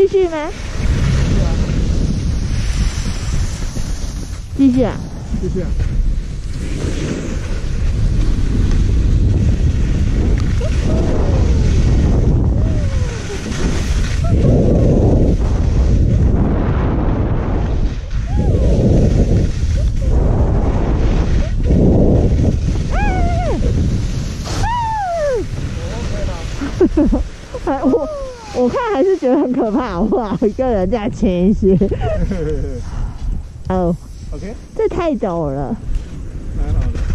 继续吗？继续啊！ 继续啊！ 还我我看还是觉得很可怕，好不好？一个人在前一些。哦 ，OK， 这太陡了。 蛮好的。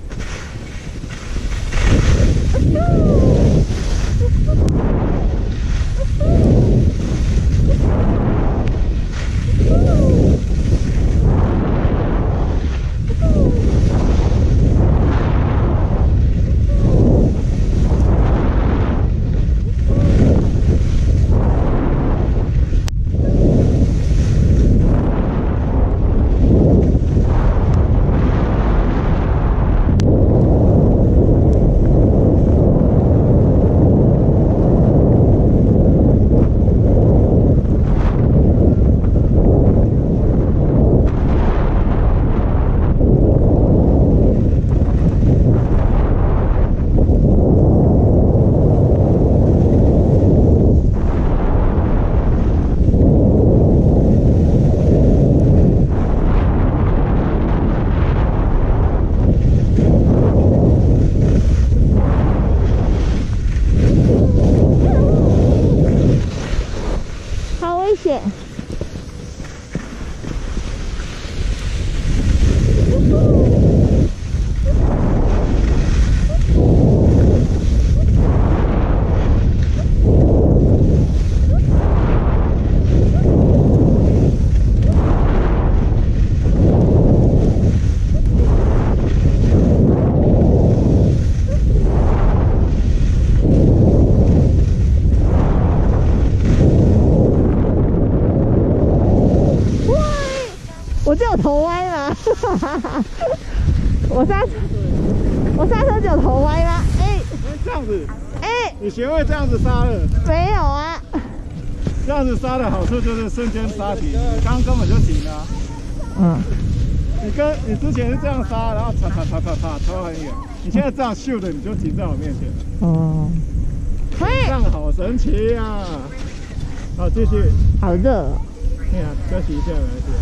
我只有头歪吗？我刹车，我刹车只有头歪吗？哎、欸， 这样子， 哎、欸， 你学会这样子刹了？ 没有啊。 这样子刹的好处就是瞬间刹停，你刚根本就停了、啊。嗯。你跟你之前是这样刹，然后擦擦擦擦擦擦很远，你现在这样咻的你就停在我面前了。哦。这样好神奇呀、啊！好，继续。 好热、哦。 对啊，休息一下，没事。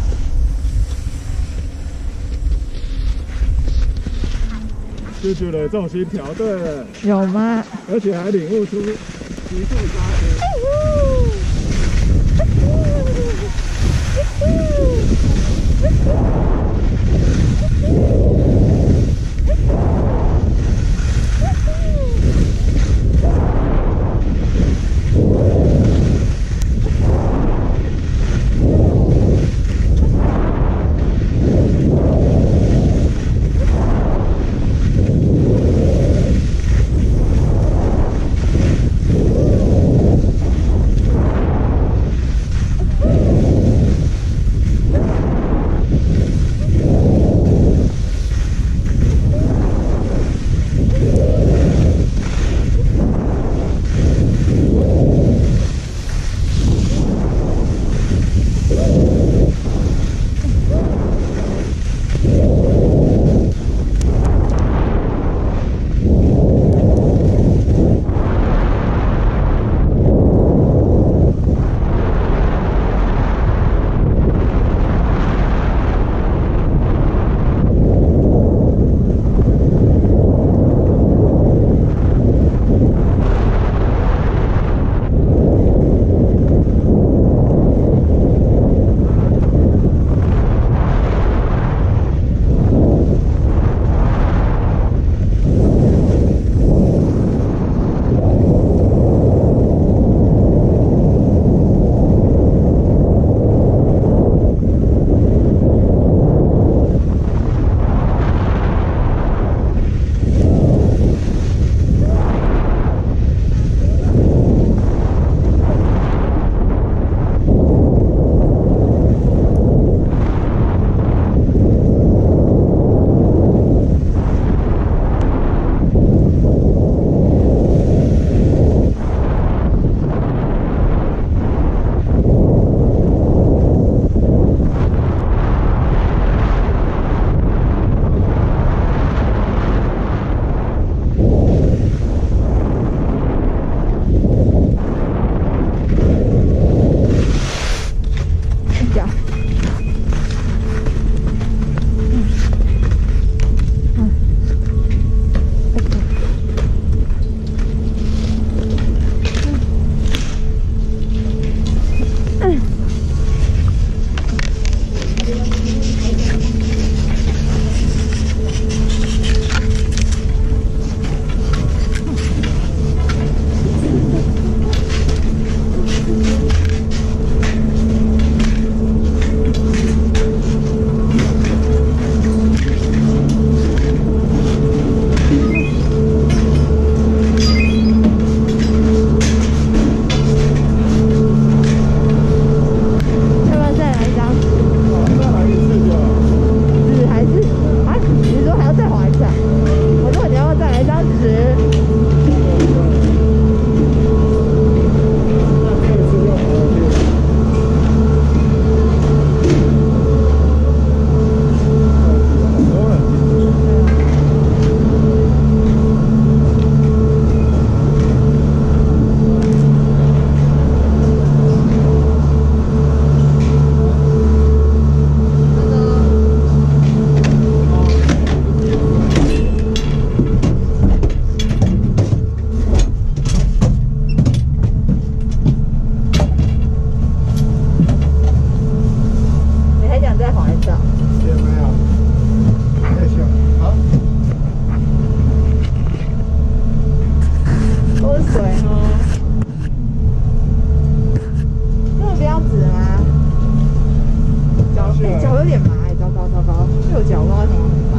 舅舅的重心调对了， 有吗？ 而且还领悟出急速刹车。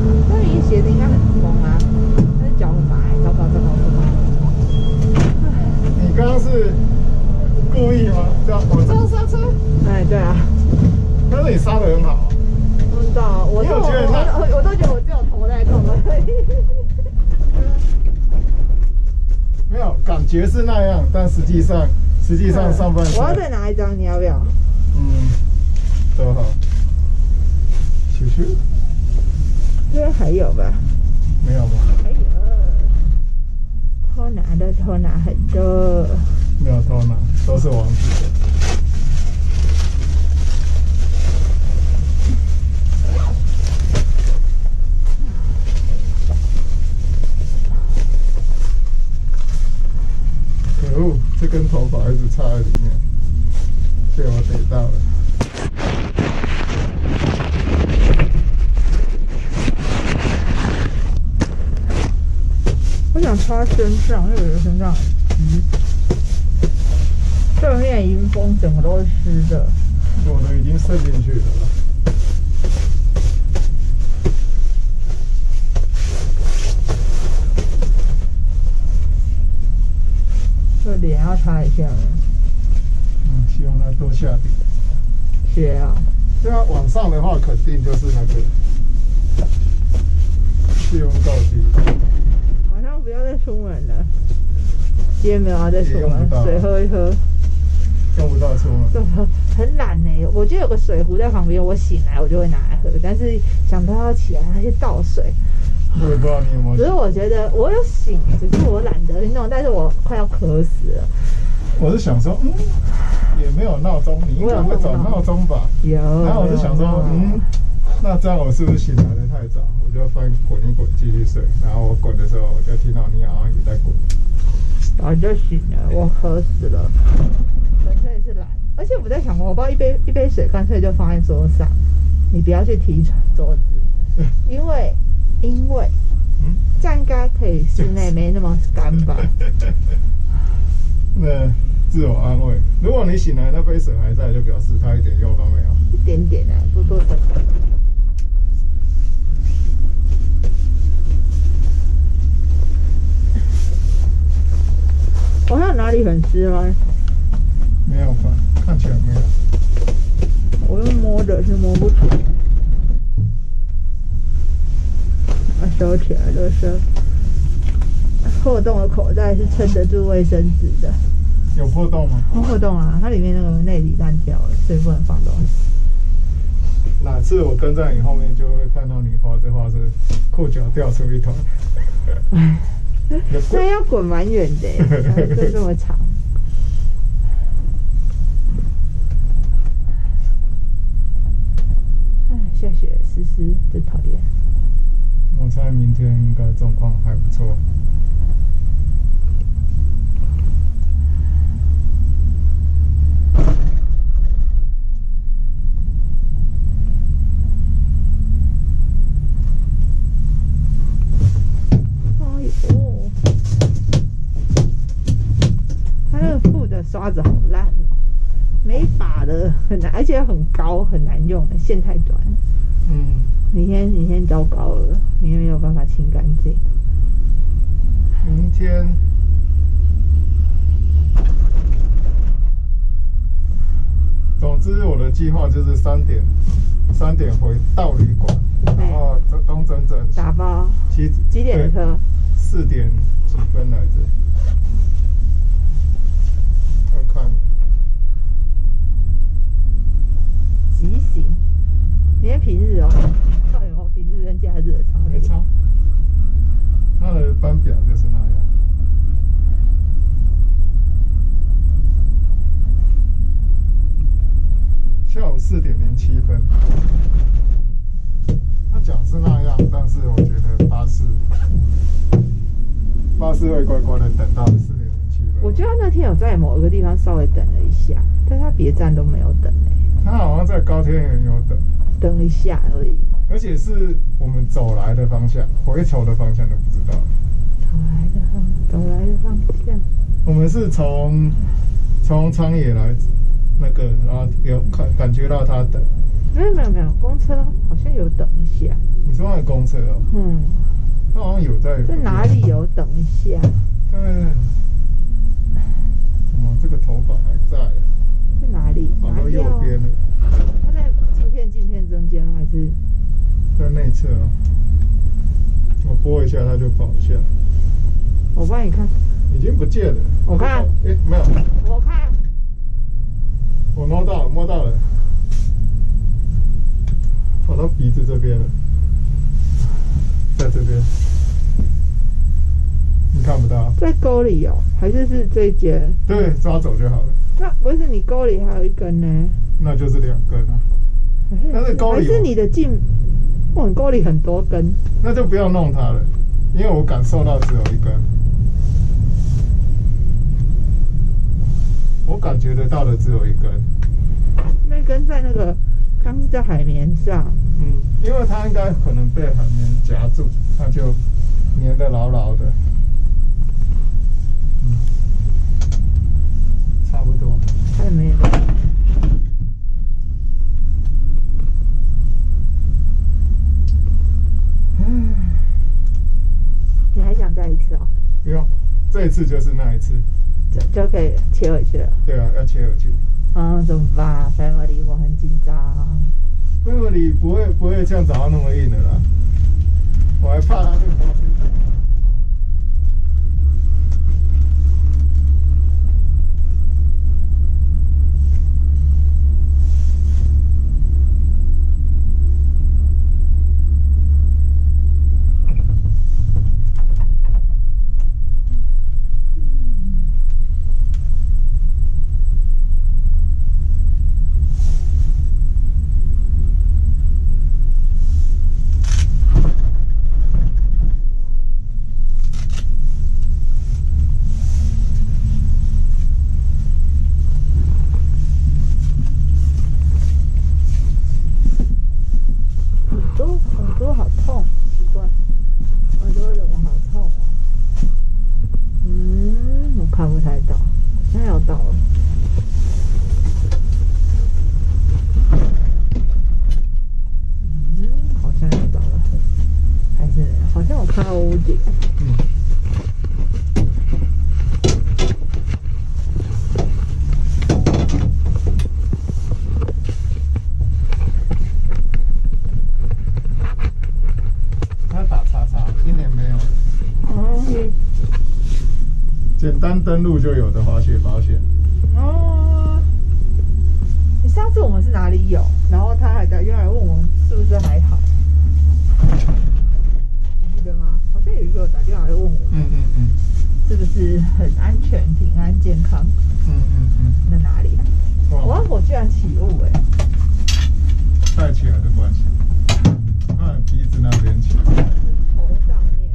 那你鞋子应该很松啊，但是脚很麻，糟糕糟糕糟糕。 你刚刚是故意吗？这样我这样刹车？ 哎，对啊。 但是你刹得很好。 不知道，我我我我都觉得我只有头在动而已。 没有，感觉是那样，但实际上实际上上半身。 我要再拿一张，你要不要？ 嗯，都好。咻咻。 这边还有吧？ 没有吧？ 还有。偷拿的偷拿很多。 没有偷拿，都是王子的。可恶，这根头发一直插在里面，被我逮到了。 我想擦身上，因为我的身上很湿，正面迎风整个都是湿的。 我的已经渗进去了。 这脸要擦一下了。 嗯，希望它多下点。 雪啊！ 对啊，晚上的话肯定就是那个气温够低。 晚上不要再出门了，今天没有要再出门，水喝一喝。 用不到出门。 对，很懒呢、欸。我就有个水壶在旁边，我醒来我就会拿来喝，但是想到要起来要去倒水。 我也不知道你有没有。 只是我觉得我有醒，只是我懒得运动，但是我快要渴死了。 我是想说，嗯，也没有闹钟，你应该会找闹钟吧？ 有。 然后我就想说，嗯，那这样我是不是醒来的太早？我就翻滚一滚继续睡。然后我滚的时候，我就听到你好像也在滚。 然后就醒了，我渴死了，纯粹是懒。而且我在想，我把一杯一杯水干脆就放在桌上，你不要去提桌子，因为。因为，嗯，这样应该可以室内没那么干吧？ 那自我安慰。如果你醒来那杯水还在，就表示它一点用都没有。 一点点啊，多多少少。我还有哪里很湿吗？ 没有吧，看起来没有。 我用摸的是摸不出。收起来了，是破洞的口袋是撑得住卫生纸的。 有破洞吗？ 破洞啊，它里面那个内里烂掉了，所以不能放东西。 哪次我跟在你后面，就会看到你滑着滑着，裤脚掉出一团。 那要滚蛮远的，就这么长。哎，下雪湿湿，真讨厌。 我猜明天应该状况还不错。 哎呦，它那个布的刷子好烂哦，没把的很难，而且很高，很难用，线太短。嗯。明天明天糟糕了，明天没有办法清干净。 明天，总之我的计划就是三点，三点回到旅馆，然后东整整打包。 几几点的车？ 四点几分来着？我看。 急行。今天平日哦，到底有没有平日跟假日的差别？ 没差，它的班表就是那样。下午四点零七分，他讲是那样，但是我觉得巴士巴士会乖乖的等到四点零七分。 我觉得他那天有在某一个地方稍微等了一下，但他别站都没有等哎、欸。 他好像在高天园有等。 等一下而已， 而且是我们走来的方向，回头的方向都不知道。 走来的方，走来的方向。 我们是从从昌野来，那个，然后有感感觉到他等。 没有没有没有，公车好像有等一下。 你说那个公车哦？嗯，它好像有在。 在哪里有？等一下。 对。怎么这个头发还在啊？ 在哪里？ 跑到右边了。 它在镜片镜片中间还是？ 在内侧啊。我拨一下，它就跑一下。 我帮你看。 已经不见了。 我看。 哎、欸，没有。 我看。 我摸到了，摸到了。跑到鼻子这边了，在这边。你看不到？在沟里哦，还是是这一节？ 对，抓走就好了。 那不是你沟里还有一根呢？ 那就是两根啊。但是沟里还是你的镜， 哇，沟里很多根。 那就不要弄它了，因为我感受到只有一根。我感觉得到的只有一根。 那根在那个，刚是在海绵上。 嗯，因为它应该可能被海绵夹住，它就粘得牢牢的。嗯，差不多。 海绵的。你还想再一次哦？ 不用，这一次就是那一次。 就就可以切回去了。 对啊，要切回去。 嗯，怎么办 ？Family， 我很紧张。 Family 不会不会像早上那么硬的啦，我还怕它会滑出去。简单登录就有的滑雪保险。 哦，你上次我们是哪里有？然后他还打电话来问我们是不是还好，你记得吗？好像有一个打电话来问我，嗯嗯嗯，是不是很安全、平安、健康？嗯嗯嗯。那哪里啊？哇，我居然起雾哎！ 带起来的关系，那鼻子那边起来。 头上面。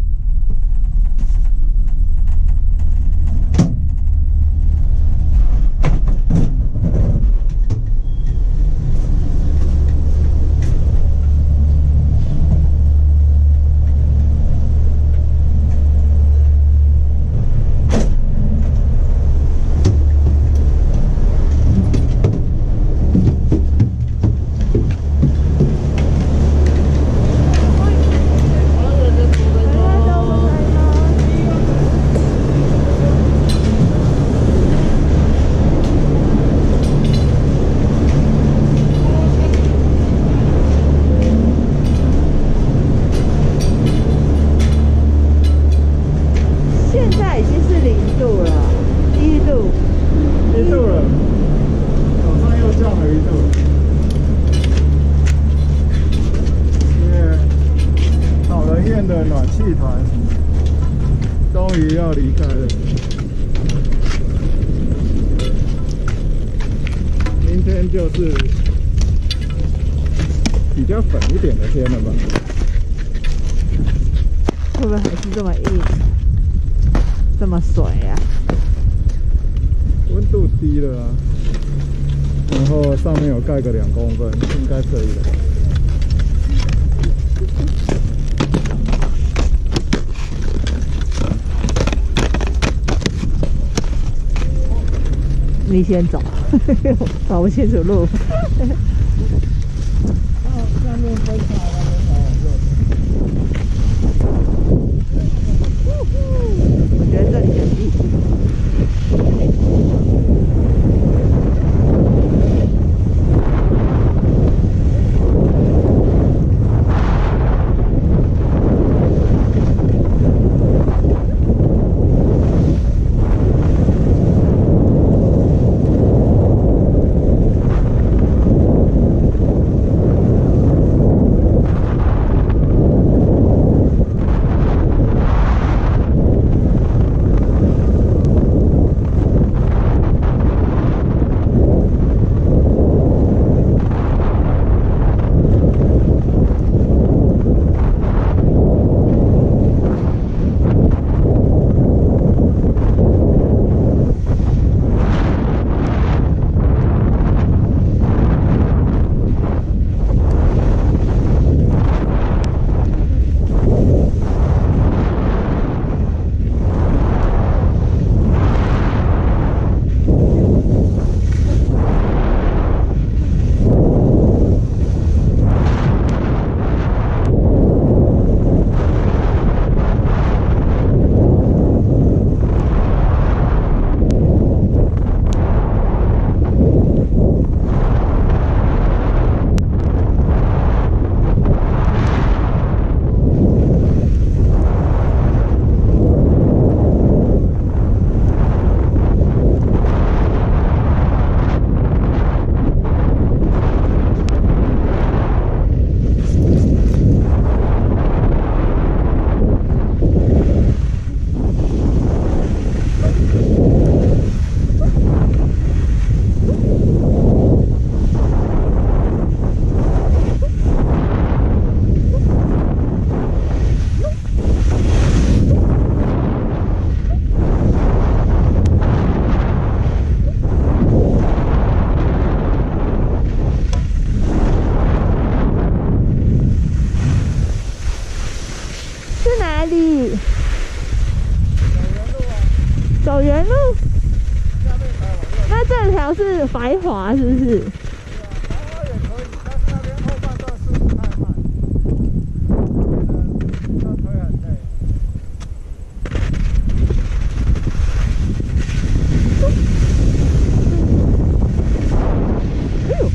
气团终于要离开了，明天就是比较粉一点的天了吧？ 会不会还是这么硬，这么水啊？ 温度低了啊，然后上面有盖个两公分，应该可以了。 你先走，搞不清楚路。 哦，下面分开了，很好用。 哪里？走原路。那这条是白华是不是？ 白华也可以，但是那边后半段速度太慢，那腿很累。 哎呦！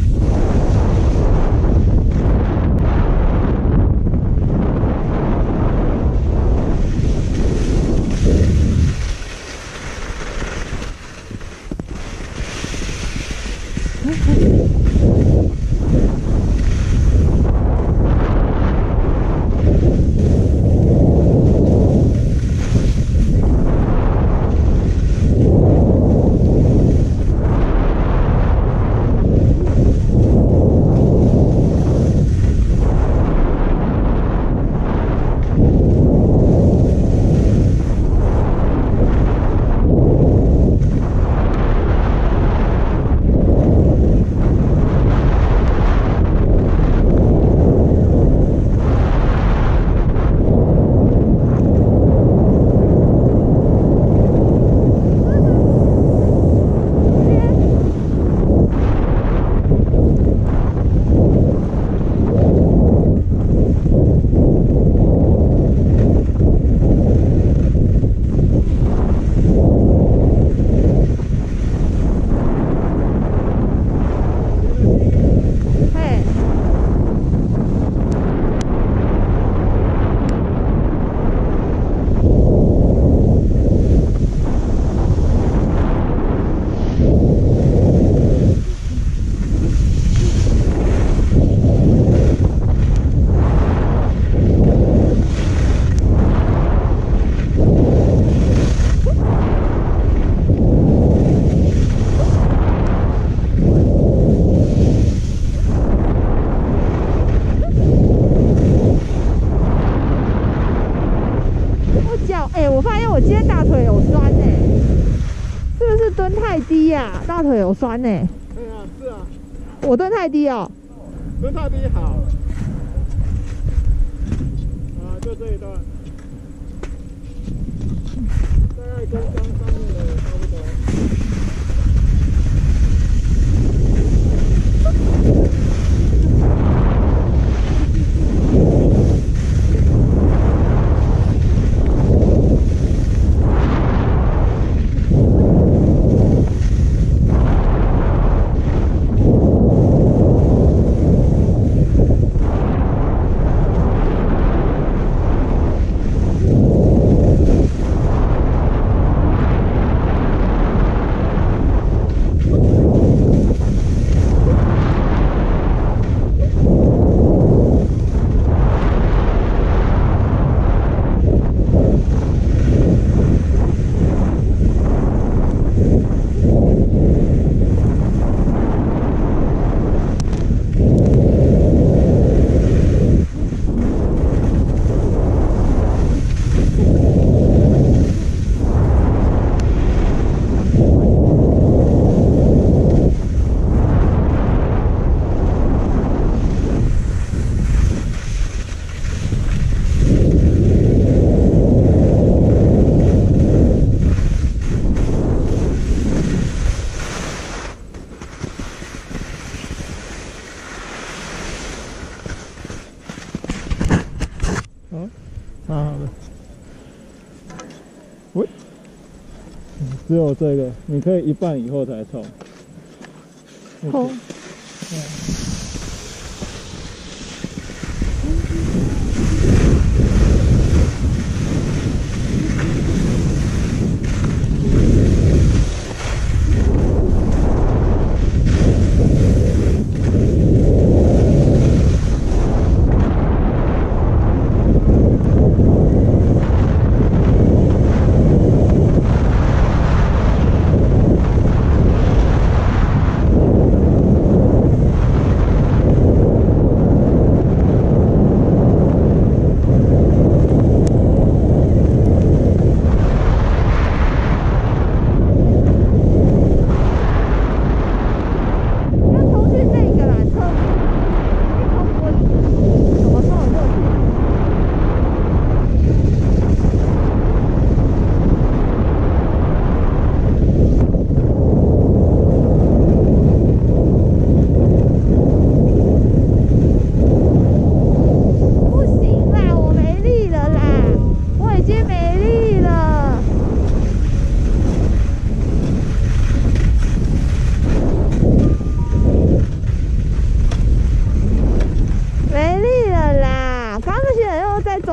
太低呀、啊，大腿有酸呢、欸。 对啊，是啊。 我蹲太低哦。 蹲太低好。啊，就这一段，大概跟刚上面的差不多。好，好了。喂，只有这个，你可以一半以后才冲。 好。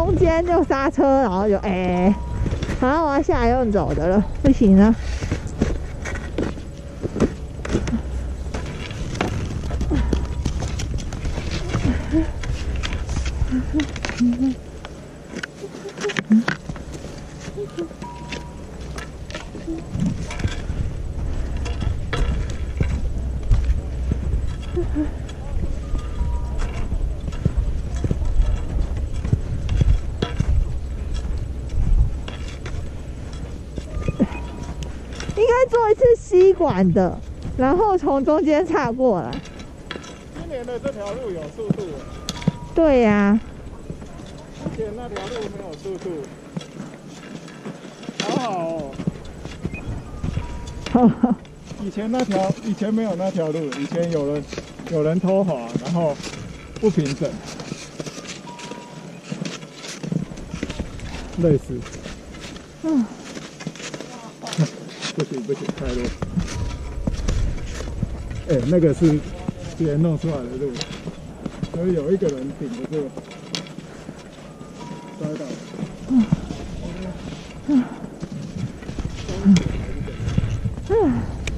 中间就刹车，然后就哎、欸，好，我要下来用走的了，不行了。应该做一次吸管的，然后从中间插过来。 今年的这条路有速度。 对呀、啊。 之前那条路没有速度，好好哦。 好好。 以前那条，以前没有那条路，以前有人有人偷滑，然后不平整，累死。嗯。不行不行，太累。哎、欸，那个是别人弄出来的路，所以有一个人顶着这个摔倒。嗯嗯嗯嗯。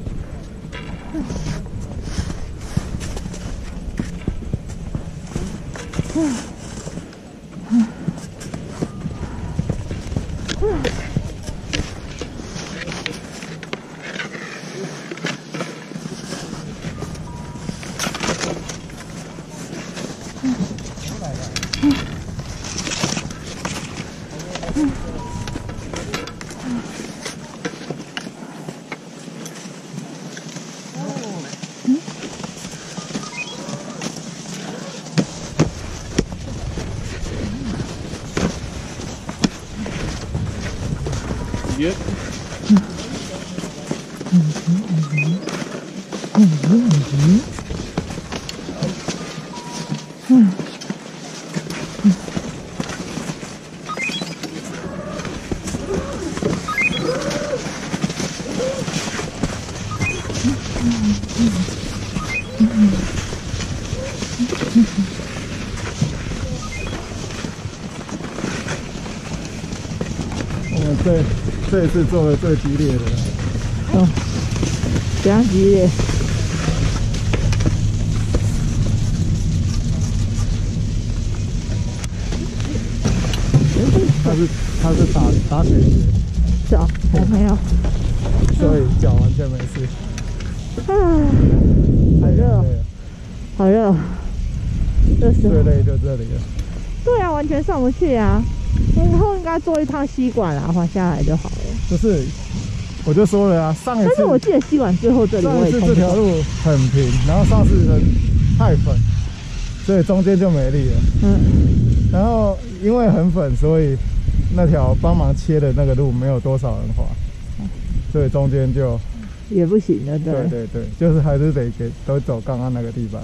耶！我们这这一次做的最激烈的了。 哦，怎样激烈？ 他是他是打打水鞋， 是哦，我没有， 所以脚完全没事。 啊，好热，好热，热死最累就这里了。 对啊，完全上不去啊！以后应该做一趟吸管啊，滑下来就好了。 不是，我就说了啊，上一次。 但是我记得吸管最后这里上一次我也通这条路很平，然后上次人太粉，所以中间就没力了。嗯。然后因为很粉，所以那条帮忙切的那个路没有多少人滑，所以中间就也不行了。对对对对，就是还是得给都走刚刚那个地方。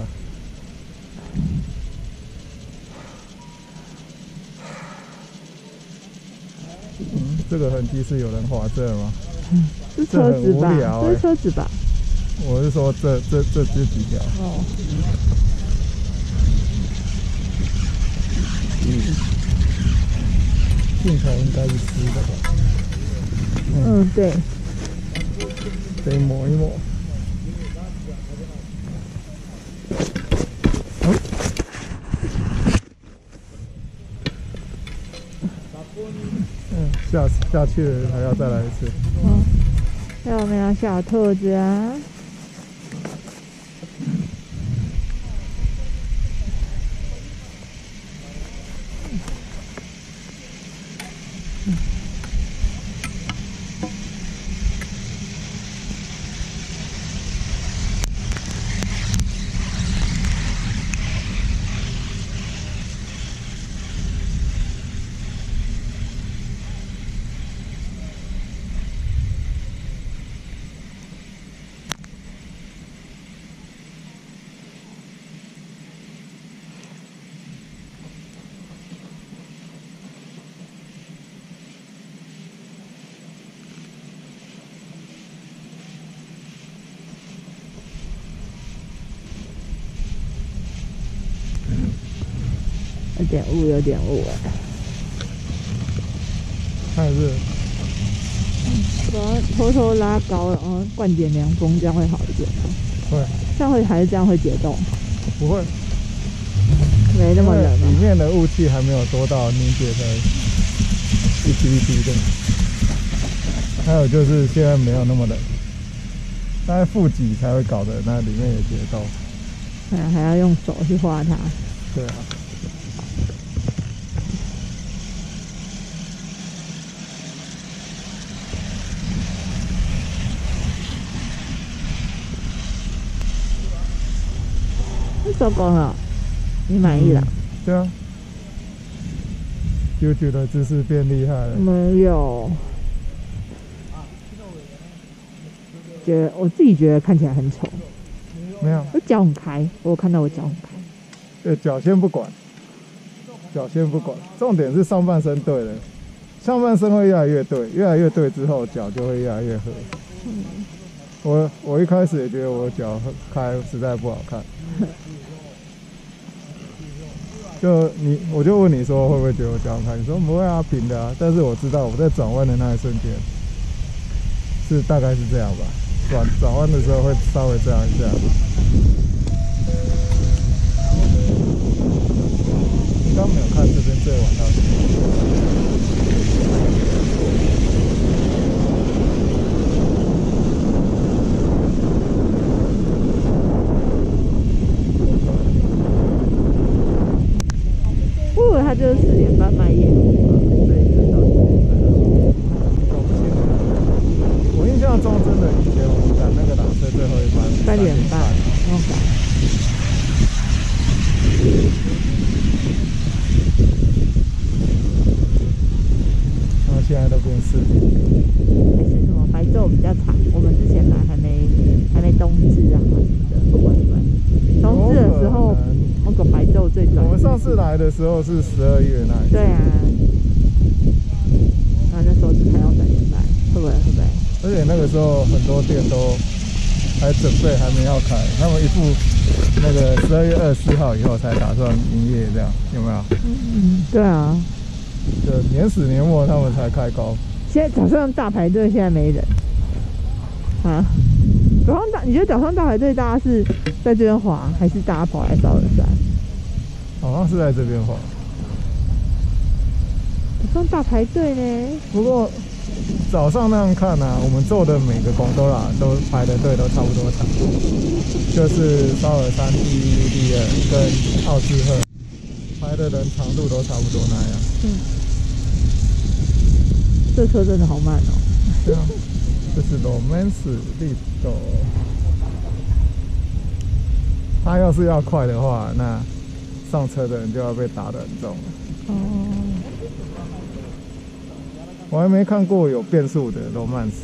嗯，这个痕迹是有人滑这吗？ 嗯，是车子吧？ 这, 这是车子吧？ 我是说这这这这几条。哦。嗯。镜头应该是湿的吧？ 嗯，嗯对。 得抹一抹。嗯。嗯，下下去了还要再来一次。 嗯，有没有小兔子啊？有点雾，有点雾哎。 太热。 把它偷偷拉高，然后灌点凉风，这样会好一点吗？ 会。 这样会还是这样会解冻？ 不会。 没那么冷。 里面的雾气还没有多到凝结成一滴一滴的。还有就是现在没有那么冷，大概负几才会搞得那里面也解冻。 对啊，还要用手去画它。 对啊。 收工了，你满意了？嗯、 对啊。就觉得姿势变厉害了。 没有。觉得我自己觉得看起来很丑。 没有。 我脚很开，我有看到我脚很开。 对，脚先不管，脚先不管，重点是上半身对了，上半身会越来越对，越来越对之后，脚就会越来越合。嗯、我我一开始也觉得我脚开实在不好看。就你，我就问你说会不会觉得我脚很开？你说不会啊，平的啊。但是我知道我在转弯的那一瞬间，是大概是这样吧。转转弯的时候会稍微这样一下。你刚没有看这边最晚到底。 我以为他就是四点半卖夜路嘛，所以就到四点半。 搞不清楚。我印象中真的以前我们赶那个缆车最后一班三点半，那赶。 然后现在都变四点。 还是什么白昼比较长？我们之前来还没还没冬至啊什么的，不管不管。冬至的时候。那个白昼最短。 我们上次来的时候是十二月那一次。 对啊，然后那时候只开到三点半，会不会？会不会？ 而且那个时候很多店都还准备还没要开，他们一副那个十二月二十四号以后才打算营业，这样有没有？ 嗯，对啊。 就年始年末他们才开高。 现在早上大排队，现在没人。啊？早上大，你觉得早上大排队，大家是在这边滑，还是大家跑来少人山？ 好像是在这边滑。 早上大排队呢？ 不过早上那样看啊，我们做的每个贡多拉都排的队都差不多长，就是绍尔山第一、第二跟奥兹赫排的人长度都差不多那样。嗯。 这车真的好慢哦。 对啊。这是 Romance 力斗，他要是要快的话，那上车的人就要被打得很重了。哦。我还没看过有变速的 Romance。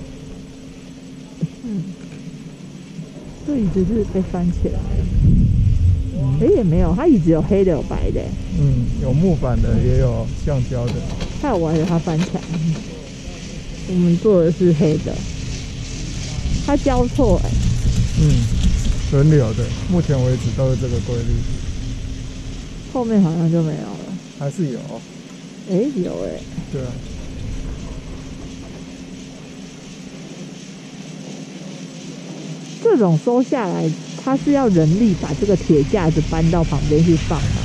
嗯。这椅子是被翻起来了。哎、嗯，也没有，它椅子有黑的有白的。 嗯，有木板的，也有橡胶的。 还有我还以为它翻起来。我们做的是黑的，它交错哎、欸。 嗯，轮流的，目前为止都是这个规律。 后面好像就没有了。 还是有。 哎、欸，有哎、欸。 对啊。 这种收下来，它是要人力把这个铁架子搬到旁边去放吗？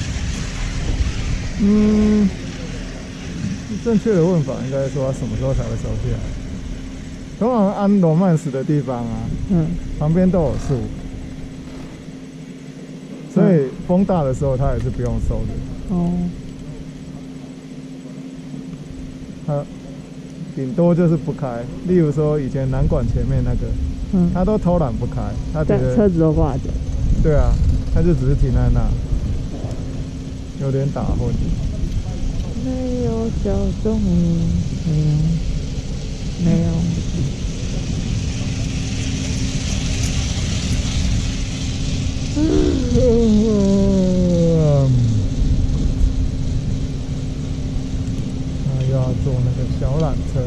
嗯。正确的问法应该说，什么时候才会收下来？通常安罗曼史的地方啊，嗯，旁边都有树，所以风大的时候它也是不用收的。哦。它顶多就是不开，例如说以前南馆前面那个，嗯，他都偷懒不开，他觉得车子都挂着。 对啊，他就只是停在那，有点打混。 没有小动物，没有，没有。 嗯，那又要坐那个小缆车，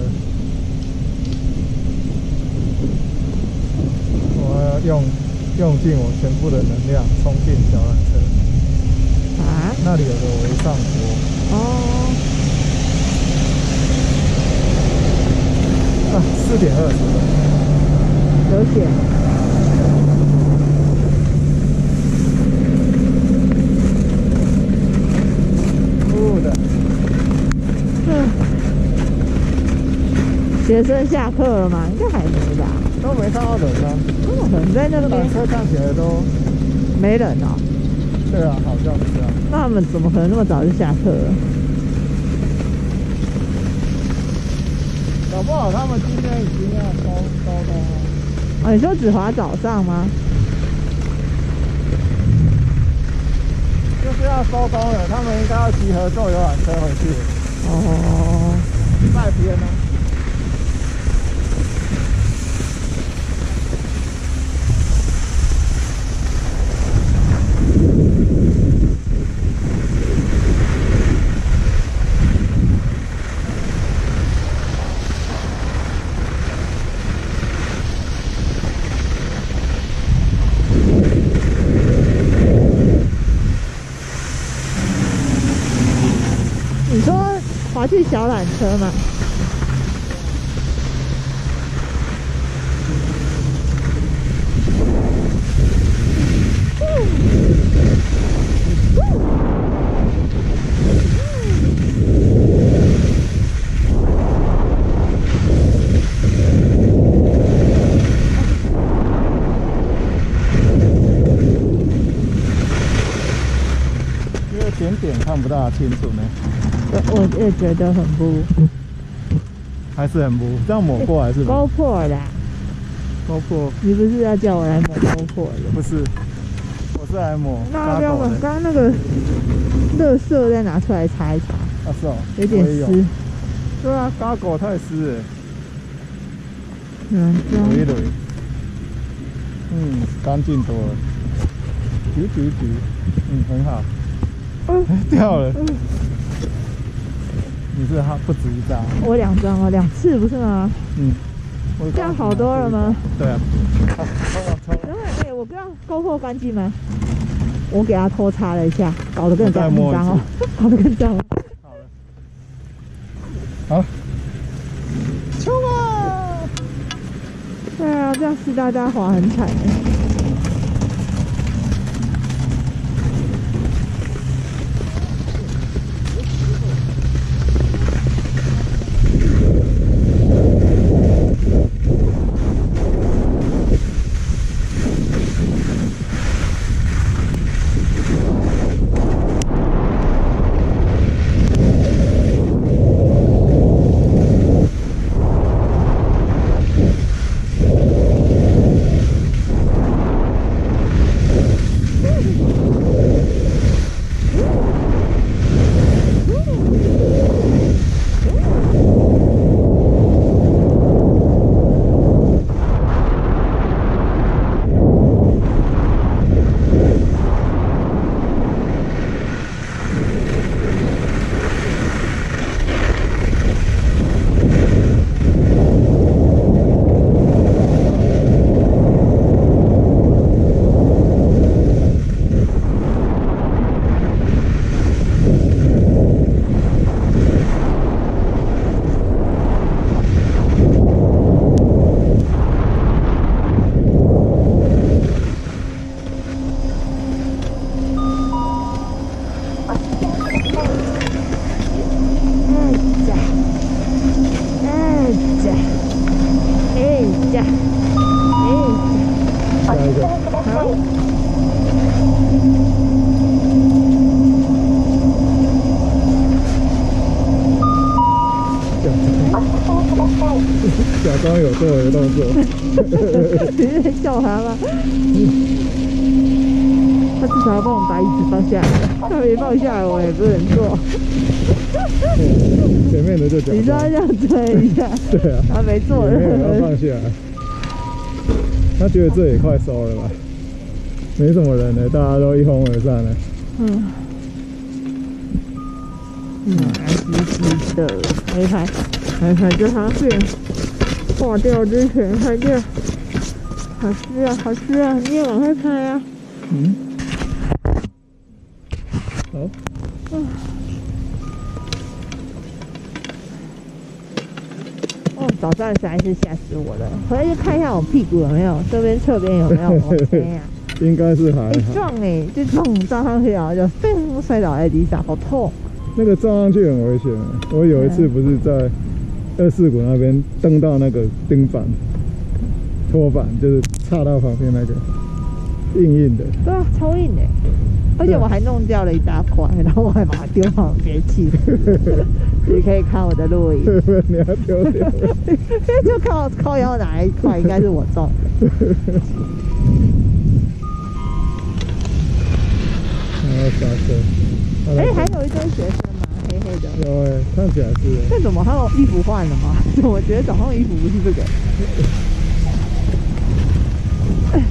我要用用尽我全部的能量冲进小缆车。 那里有个微上坡哦， 四点二十， 有写。 雾的。 嗯。学生下课了吗？应该还没吧。 都没看到人啊。 嗯，人在那边。 车看起来都没人哦。 对啊，好像是啊。 那他们怎么可能那么早就下课了？ 搞不好他们今天已经要收收工了。 哦，你说只滑早上吗？ 就是要收工了，他们应该要集合坐游览车回去。 哦。 拜天呢？ 你说滑去小缆车吗？ 点点看不大清楚呢， 我也觉得很不， 还是很不，这样抹过来是吧？ 勾破的， 勾破。 你不是要叫我来抹勾破的？ 不是，我是来抹。 那要不要我们刚刚那个垃圾再拿出来擦一擦？ 啊是哦， 有点湿。 对啊，嘎狗太湿了。 嗯， 捋一捋。嗯，干净多了。举举举，嗯，很好。嗯，掉了。嗯，你是他不止一张。 我两张哦，两次不是吗？ 嗯。 这样好多了吗？ 对啊。好，冲啊冲！ 等会，哎，我这样勾破干净吗？我给他偷擦了一下，搞得更脏哦，搞得更脏了。 好了。好。冲啊！ 对啊，这样湿哒哒滑很惨哎。 假装有做的动作。 你是在笑他吗？他至少要帮我们把椅子放下来，他没放下来，我也不能坐。 前面的就讲。 你说要这样推一下。 对啊。 他没坐。 没有要放下来。他觉得这也快收了吧？没什么人了，大家都一哄而散了。嗯。嗯，湿湿的，没拍，没拍就它变化掉之前拍掉。好湿啊，好湿啊！你也往回拍啊。嗯。好。嗯。哦， 早上实在是吓死我了。回去看一下我屁股有没有，这边侧边有没有 OK 啊？ 应该是还好。 一撞哎，就撞撞上去，然后就砰摔倒在地上，好痛。 那个撞上去很危险。我有一次不是在二世谷那边蹬到那个钉板、拖板，就是插到旁边那个硬硬的。 对啊，超硬的。而且我还弄掉了一大块，然后我还把它丢旁边去。你可以看我的录影。 你要丢掉？ 就靠靠腰哪一块应该是我撞的。 然后刹车。 哎、欸，还有一堆学生吗？黑黑的。 有哎、欸，看起来是。 那怎么还有衣服换了吗？我觉得早上衣服不是这个。哎，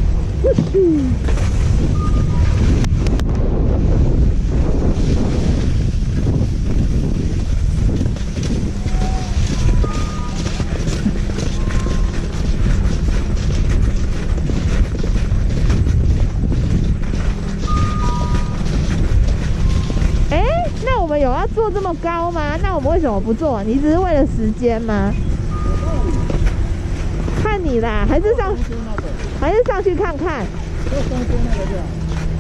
我们有要做这么高吗？那我们为什么不做？你只是为了时间吗？看你啦，还是上，还是上去看看。就中间那个就好。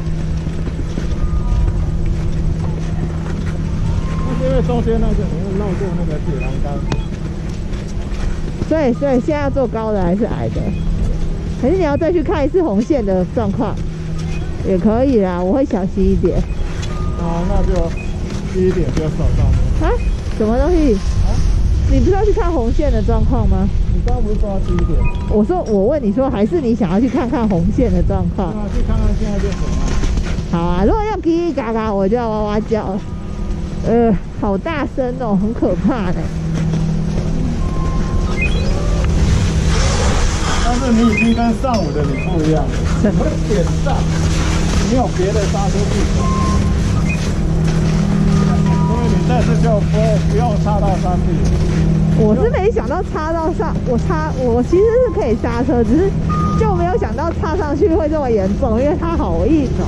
那是因为中间那个你会绕过那个铁栏杆。 所以，所以现在要做高的还是矮的？还是你要再去看一次红线的状况？也可以啦，我会小心一点。 哦，那就。低一点就少上面啊？什么东西？啊？你不是要去看红线的状况吗？ 你刚刚不是说要低一点？ 我说，我问你说，还是你想要去看看红线的状况？ 对啊，去看看现在变什么？ 好啊，如果要叽叽嘎嘎，我就要哇哇叫。呃，好大声哦，很可怕呢。 但是你已经跟上午的你不一样了，什么点上？没有别的刹车技巧。但是就不会不用插到山壁。 我是没想到插到上，我插我其实是可以刹车，只是就没有想到插上去会这么严重，因为它好硬哦。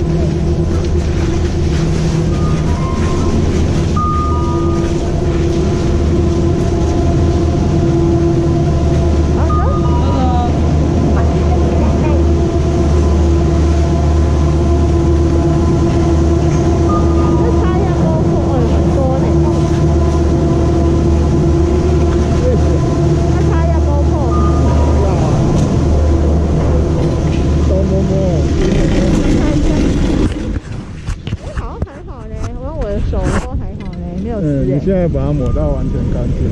你现在把它抹到完全干净。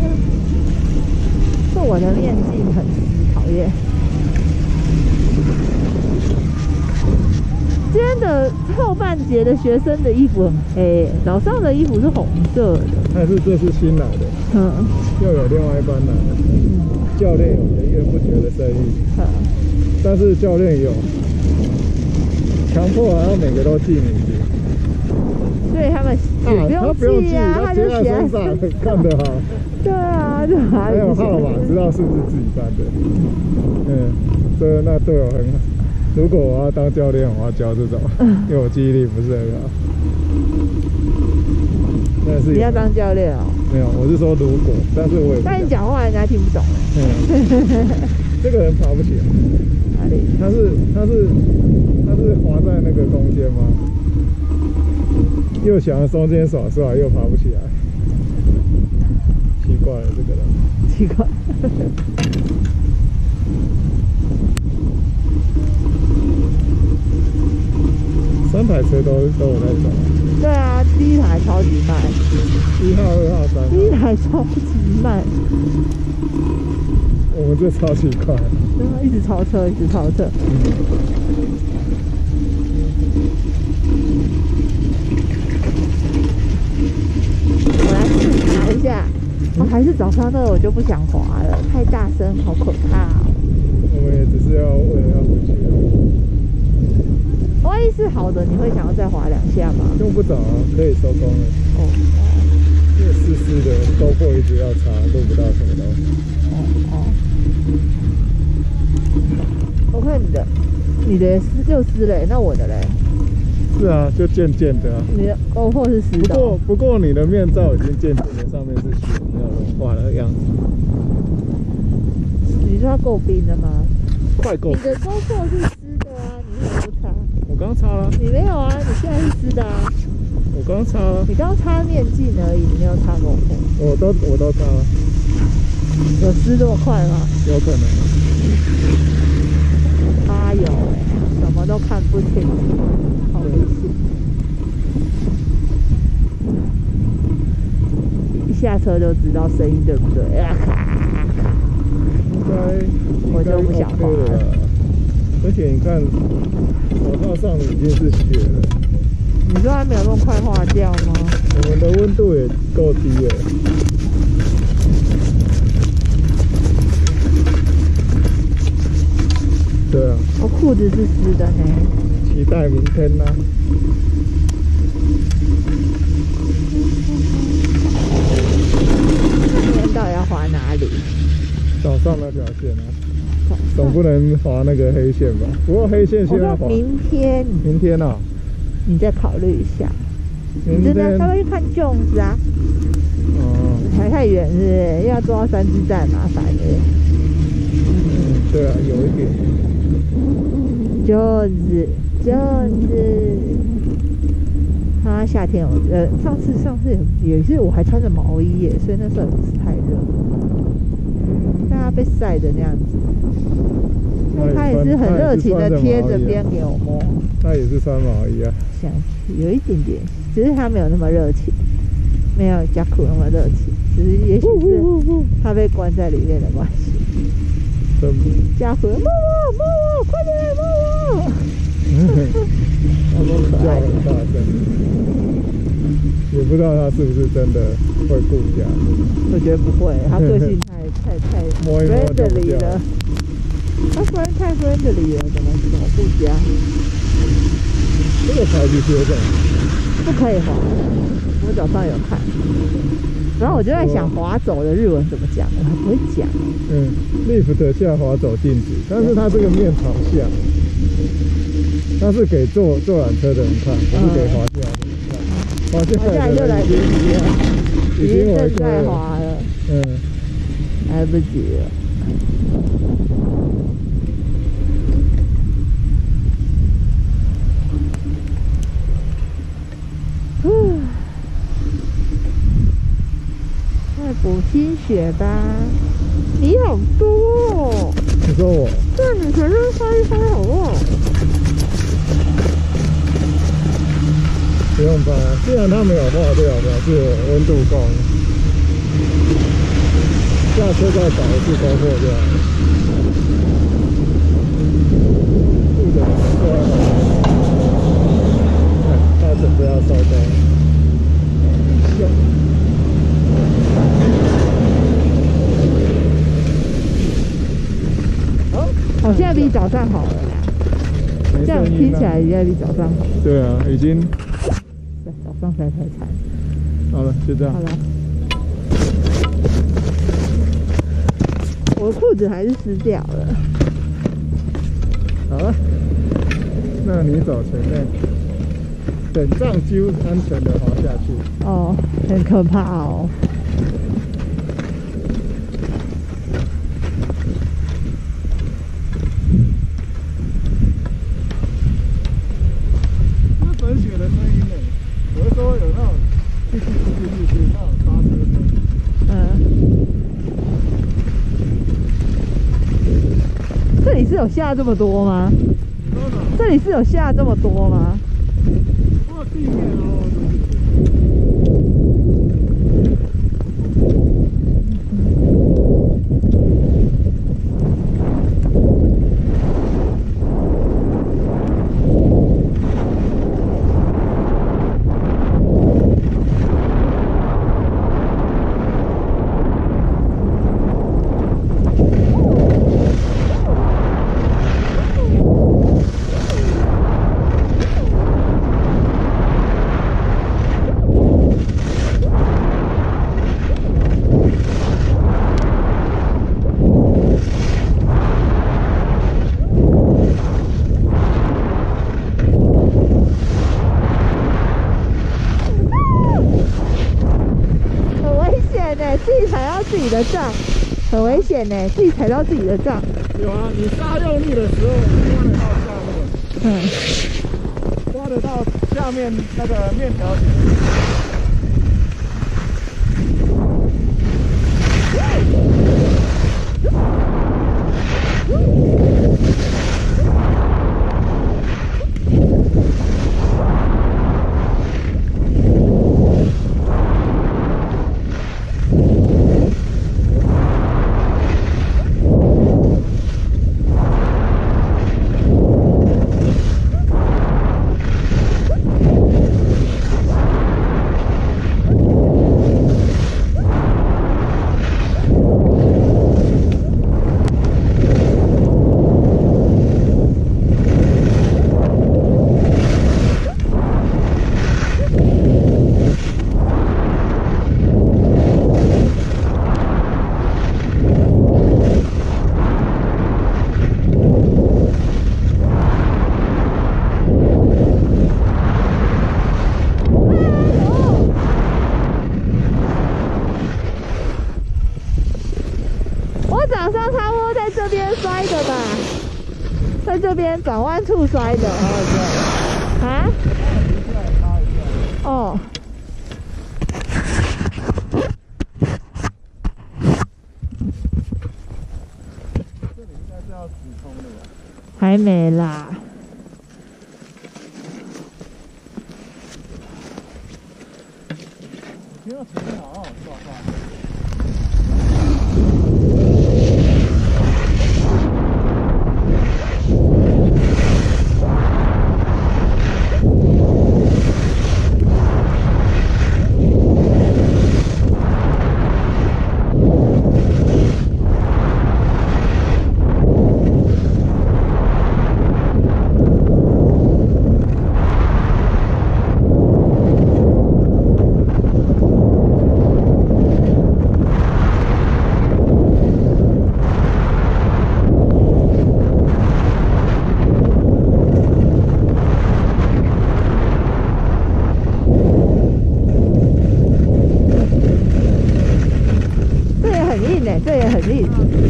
是我的面镜很讨厌。今天的后半节的学生的衣服很黑，早上的衣服是红色的。 但是这是新来的，嗯，又有另外一班来的，嗯，教练有源源不绝的生意，嗯，但是教练有强迫好像每个都记名字。 所以他们也不用记啊，他就写在身上， 看得好。 对啊，就还有号码，知道是不是自己班的。嗯，这那对我很好。如果我要当教练，我要教这种，因为我记忆力不是很好。但是你要当教练哦？ 没有，我是说如果，但是我也。 但你讲话人家听不懂。 嗯，这个人爬不起来。 哪里？ 他是他是他是滑在那个中间吗？又想要中间耍帅，又爬不起来，奇怪了，这个人。 奇怪。 三台车都都有在走。 对啊，第一台超级慢。 一号、二号、三号。 第一台超级慢。 我们这超级快。 对啊，一直超车，一直超车。嗯我来试查一下，哦，还是早上那个我就不想滑了，太大声，好可怕哦。 我们也只是要为了要回去。 万一是好的，你会想要再滑两下吗？ 用不着啊，可以收工了。哦。因为湿湿的，勾过一直要擦，录不到什么东西。哦哦。我看你的，你的湿就湿嘞，那我的嘞？ 是啊，就渐渐的啊。 你的 GoPro 是湿的。 不过不过你的面罩已经渐渐的上面是雪，没有融化的样子。 你说它够冰的吗？ 快够。 你的 GoPro 是湿的啊，你为什么不擦？ 我刚擦了。你没有啊，你现在是湿的啊。 我刚擦了。 你刚刚擦面镜而已，你没有擦 GoPro。我都我都擦了。 有湿这么快吗？ 有可能。 他有哎、欸，什么都看不清楚，好危险。一下车就知道声音对不对？啊应该我就不想滑了。 而且你看，手套上已经是雪了。 你说还没有那么快化掉吗？ 我们的温度也够低了。对啊。 我裤子是湿的呢。 期待明天呢、啊。 明天到底要滑哪里？ 早上那条线啊。总不能滑那个黑线吧？不过黑线先要滑。明天。明天啊。 你再考虑一下。你真的稍微去看粽子啊。哦。还太远是不是？又要坐到三支站，麻烦的。 嗯，对啊，有一点。 粽子，粽子。他夏天我呃，上次上次也是我还穿着毛衣耶，所以那时候也不是太热。嗯，但他被晒的那样子。他也是很热情的贴着边给我摸。 他也是穿毛衣啊。 想有一点点，只是他没有那么热情，没有加库那么热情，只是也许是他被关在里面的关系。加库摸我摸我，快点摸我！好可爱， 叫很大声，也不知道他是不是真的会顾家。 我觉得不会，他个性太太太 friendly 了。他 friend 太 friendly 了，怎么怎么顾家？ 这个才去学的， 不可以滑。我早上有看，然后我就在想滑走的日文怎么讲，我还不会讲。 嗯 ，lift 下滑走禁止，但是它这个面朝下，它是给坐坐缆车的人看，不是给滑下来的人看。滑下来就来不及了， 已经正在滑了。嗯，来不及了。再补新血吧，你好多哦。 你说我？ 对，你全身翻一翻好不好？ 不用翻，既然它没有化掉，表示我温度够了。下车再找一次高货就好了。度的过来了，看它准备要烧高了。香。 好，现在比早上好了啦。这样听起来应该比早上好。 对啊，已经。 早上才才惨。 好了，就这样。 好了。我裤子还是湿掉了。 好了，那你走前面，等障揪安全的滑下去。 哦，很可怕哦。 粉雪的声音呢？我是说有那种叽叽叽叽叽那种刹车声。 嗯。这里是有下这么多吗？这里是有下这么多吗？ 哇，地面哦。 险呢，自己踩到自己的杖，很危险呢，自己踩到自己的杖。 有啊，你刹用力的时候，挖得到下面，嗯，挖得到下面那个面条形。 早上差不多在这边摔的吧，在这边转弯处摔的。啊？哦。 这里应该是要直冲的吧？ 还没啦。 我听到前面好像有状况。 这也很硬。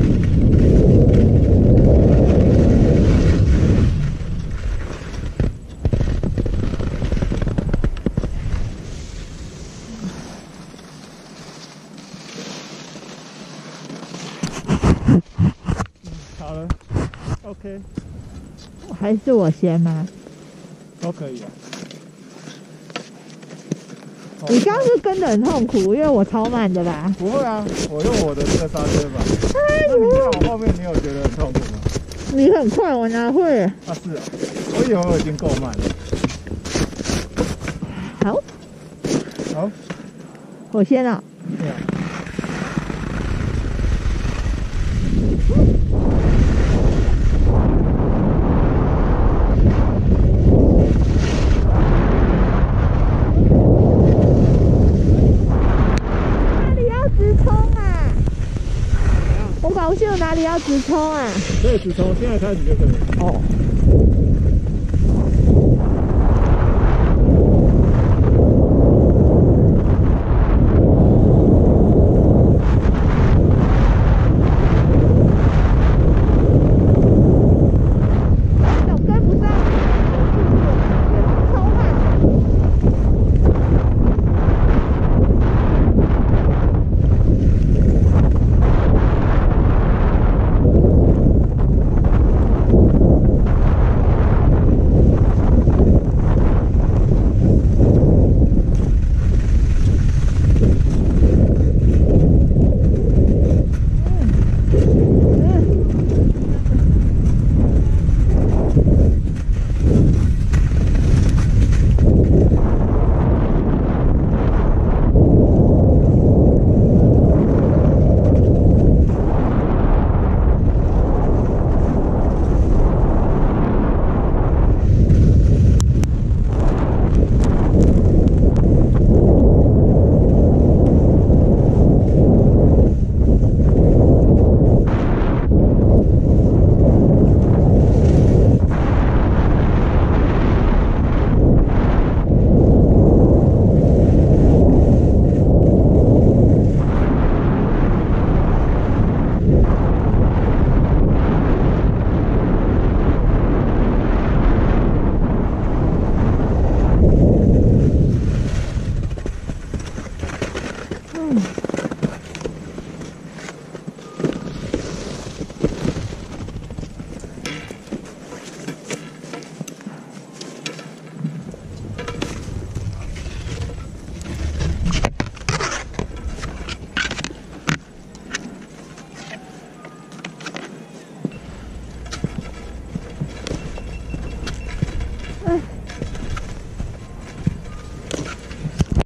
好了 ，OK。 还是我先吗？ 都可以啊。 你刚刚是跟得很痛苦，因为我超慢的吧？ 不会啊，我用我的这个刹车吧。那你在我后面，你有觉得很痛苦吗？ 你很快，我哪会？ 啊是啊，我以为我已经够慢了。 好， 好， 我先了。 对啊。 我搞不清楚哪里要直冲啊！ 可以直冲，现在开始就可以。 哦。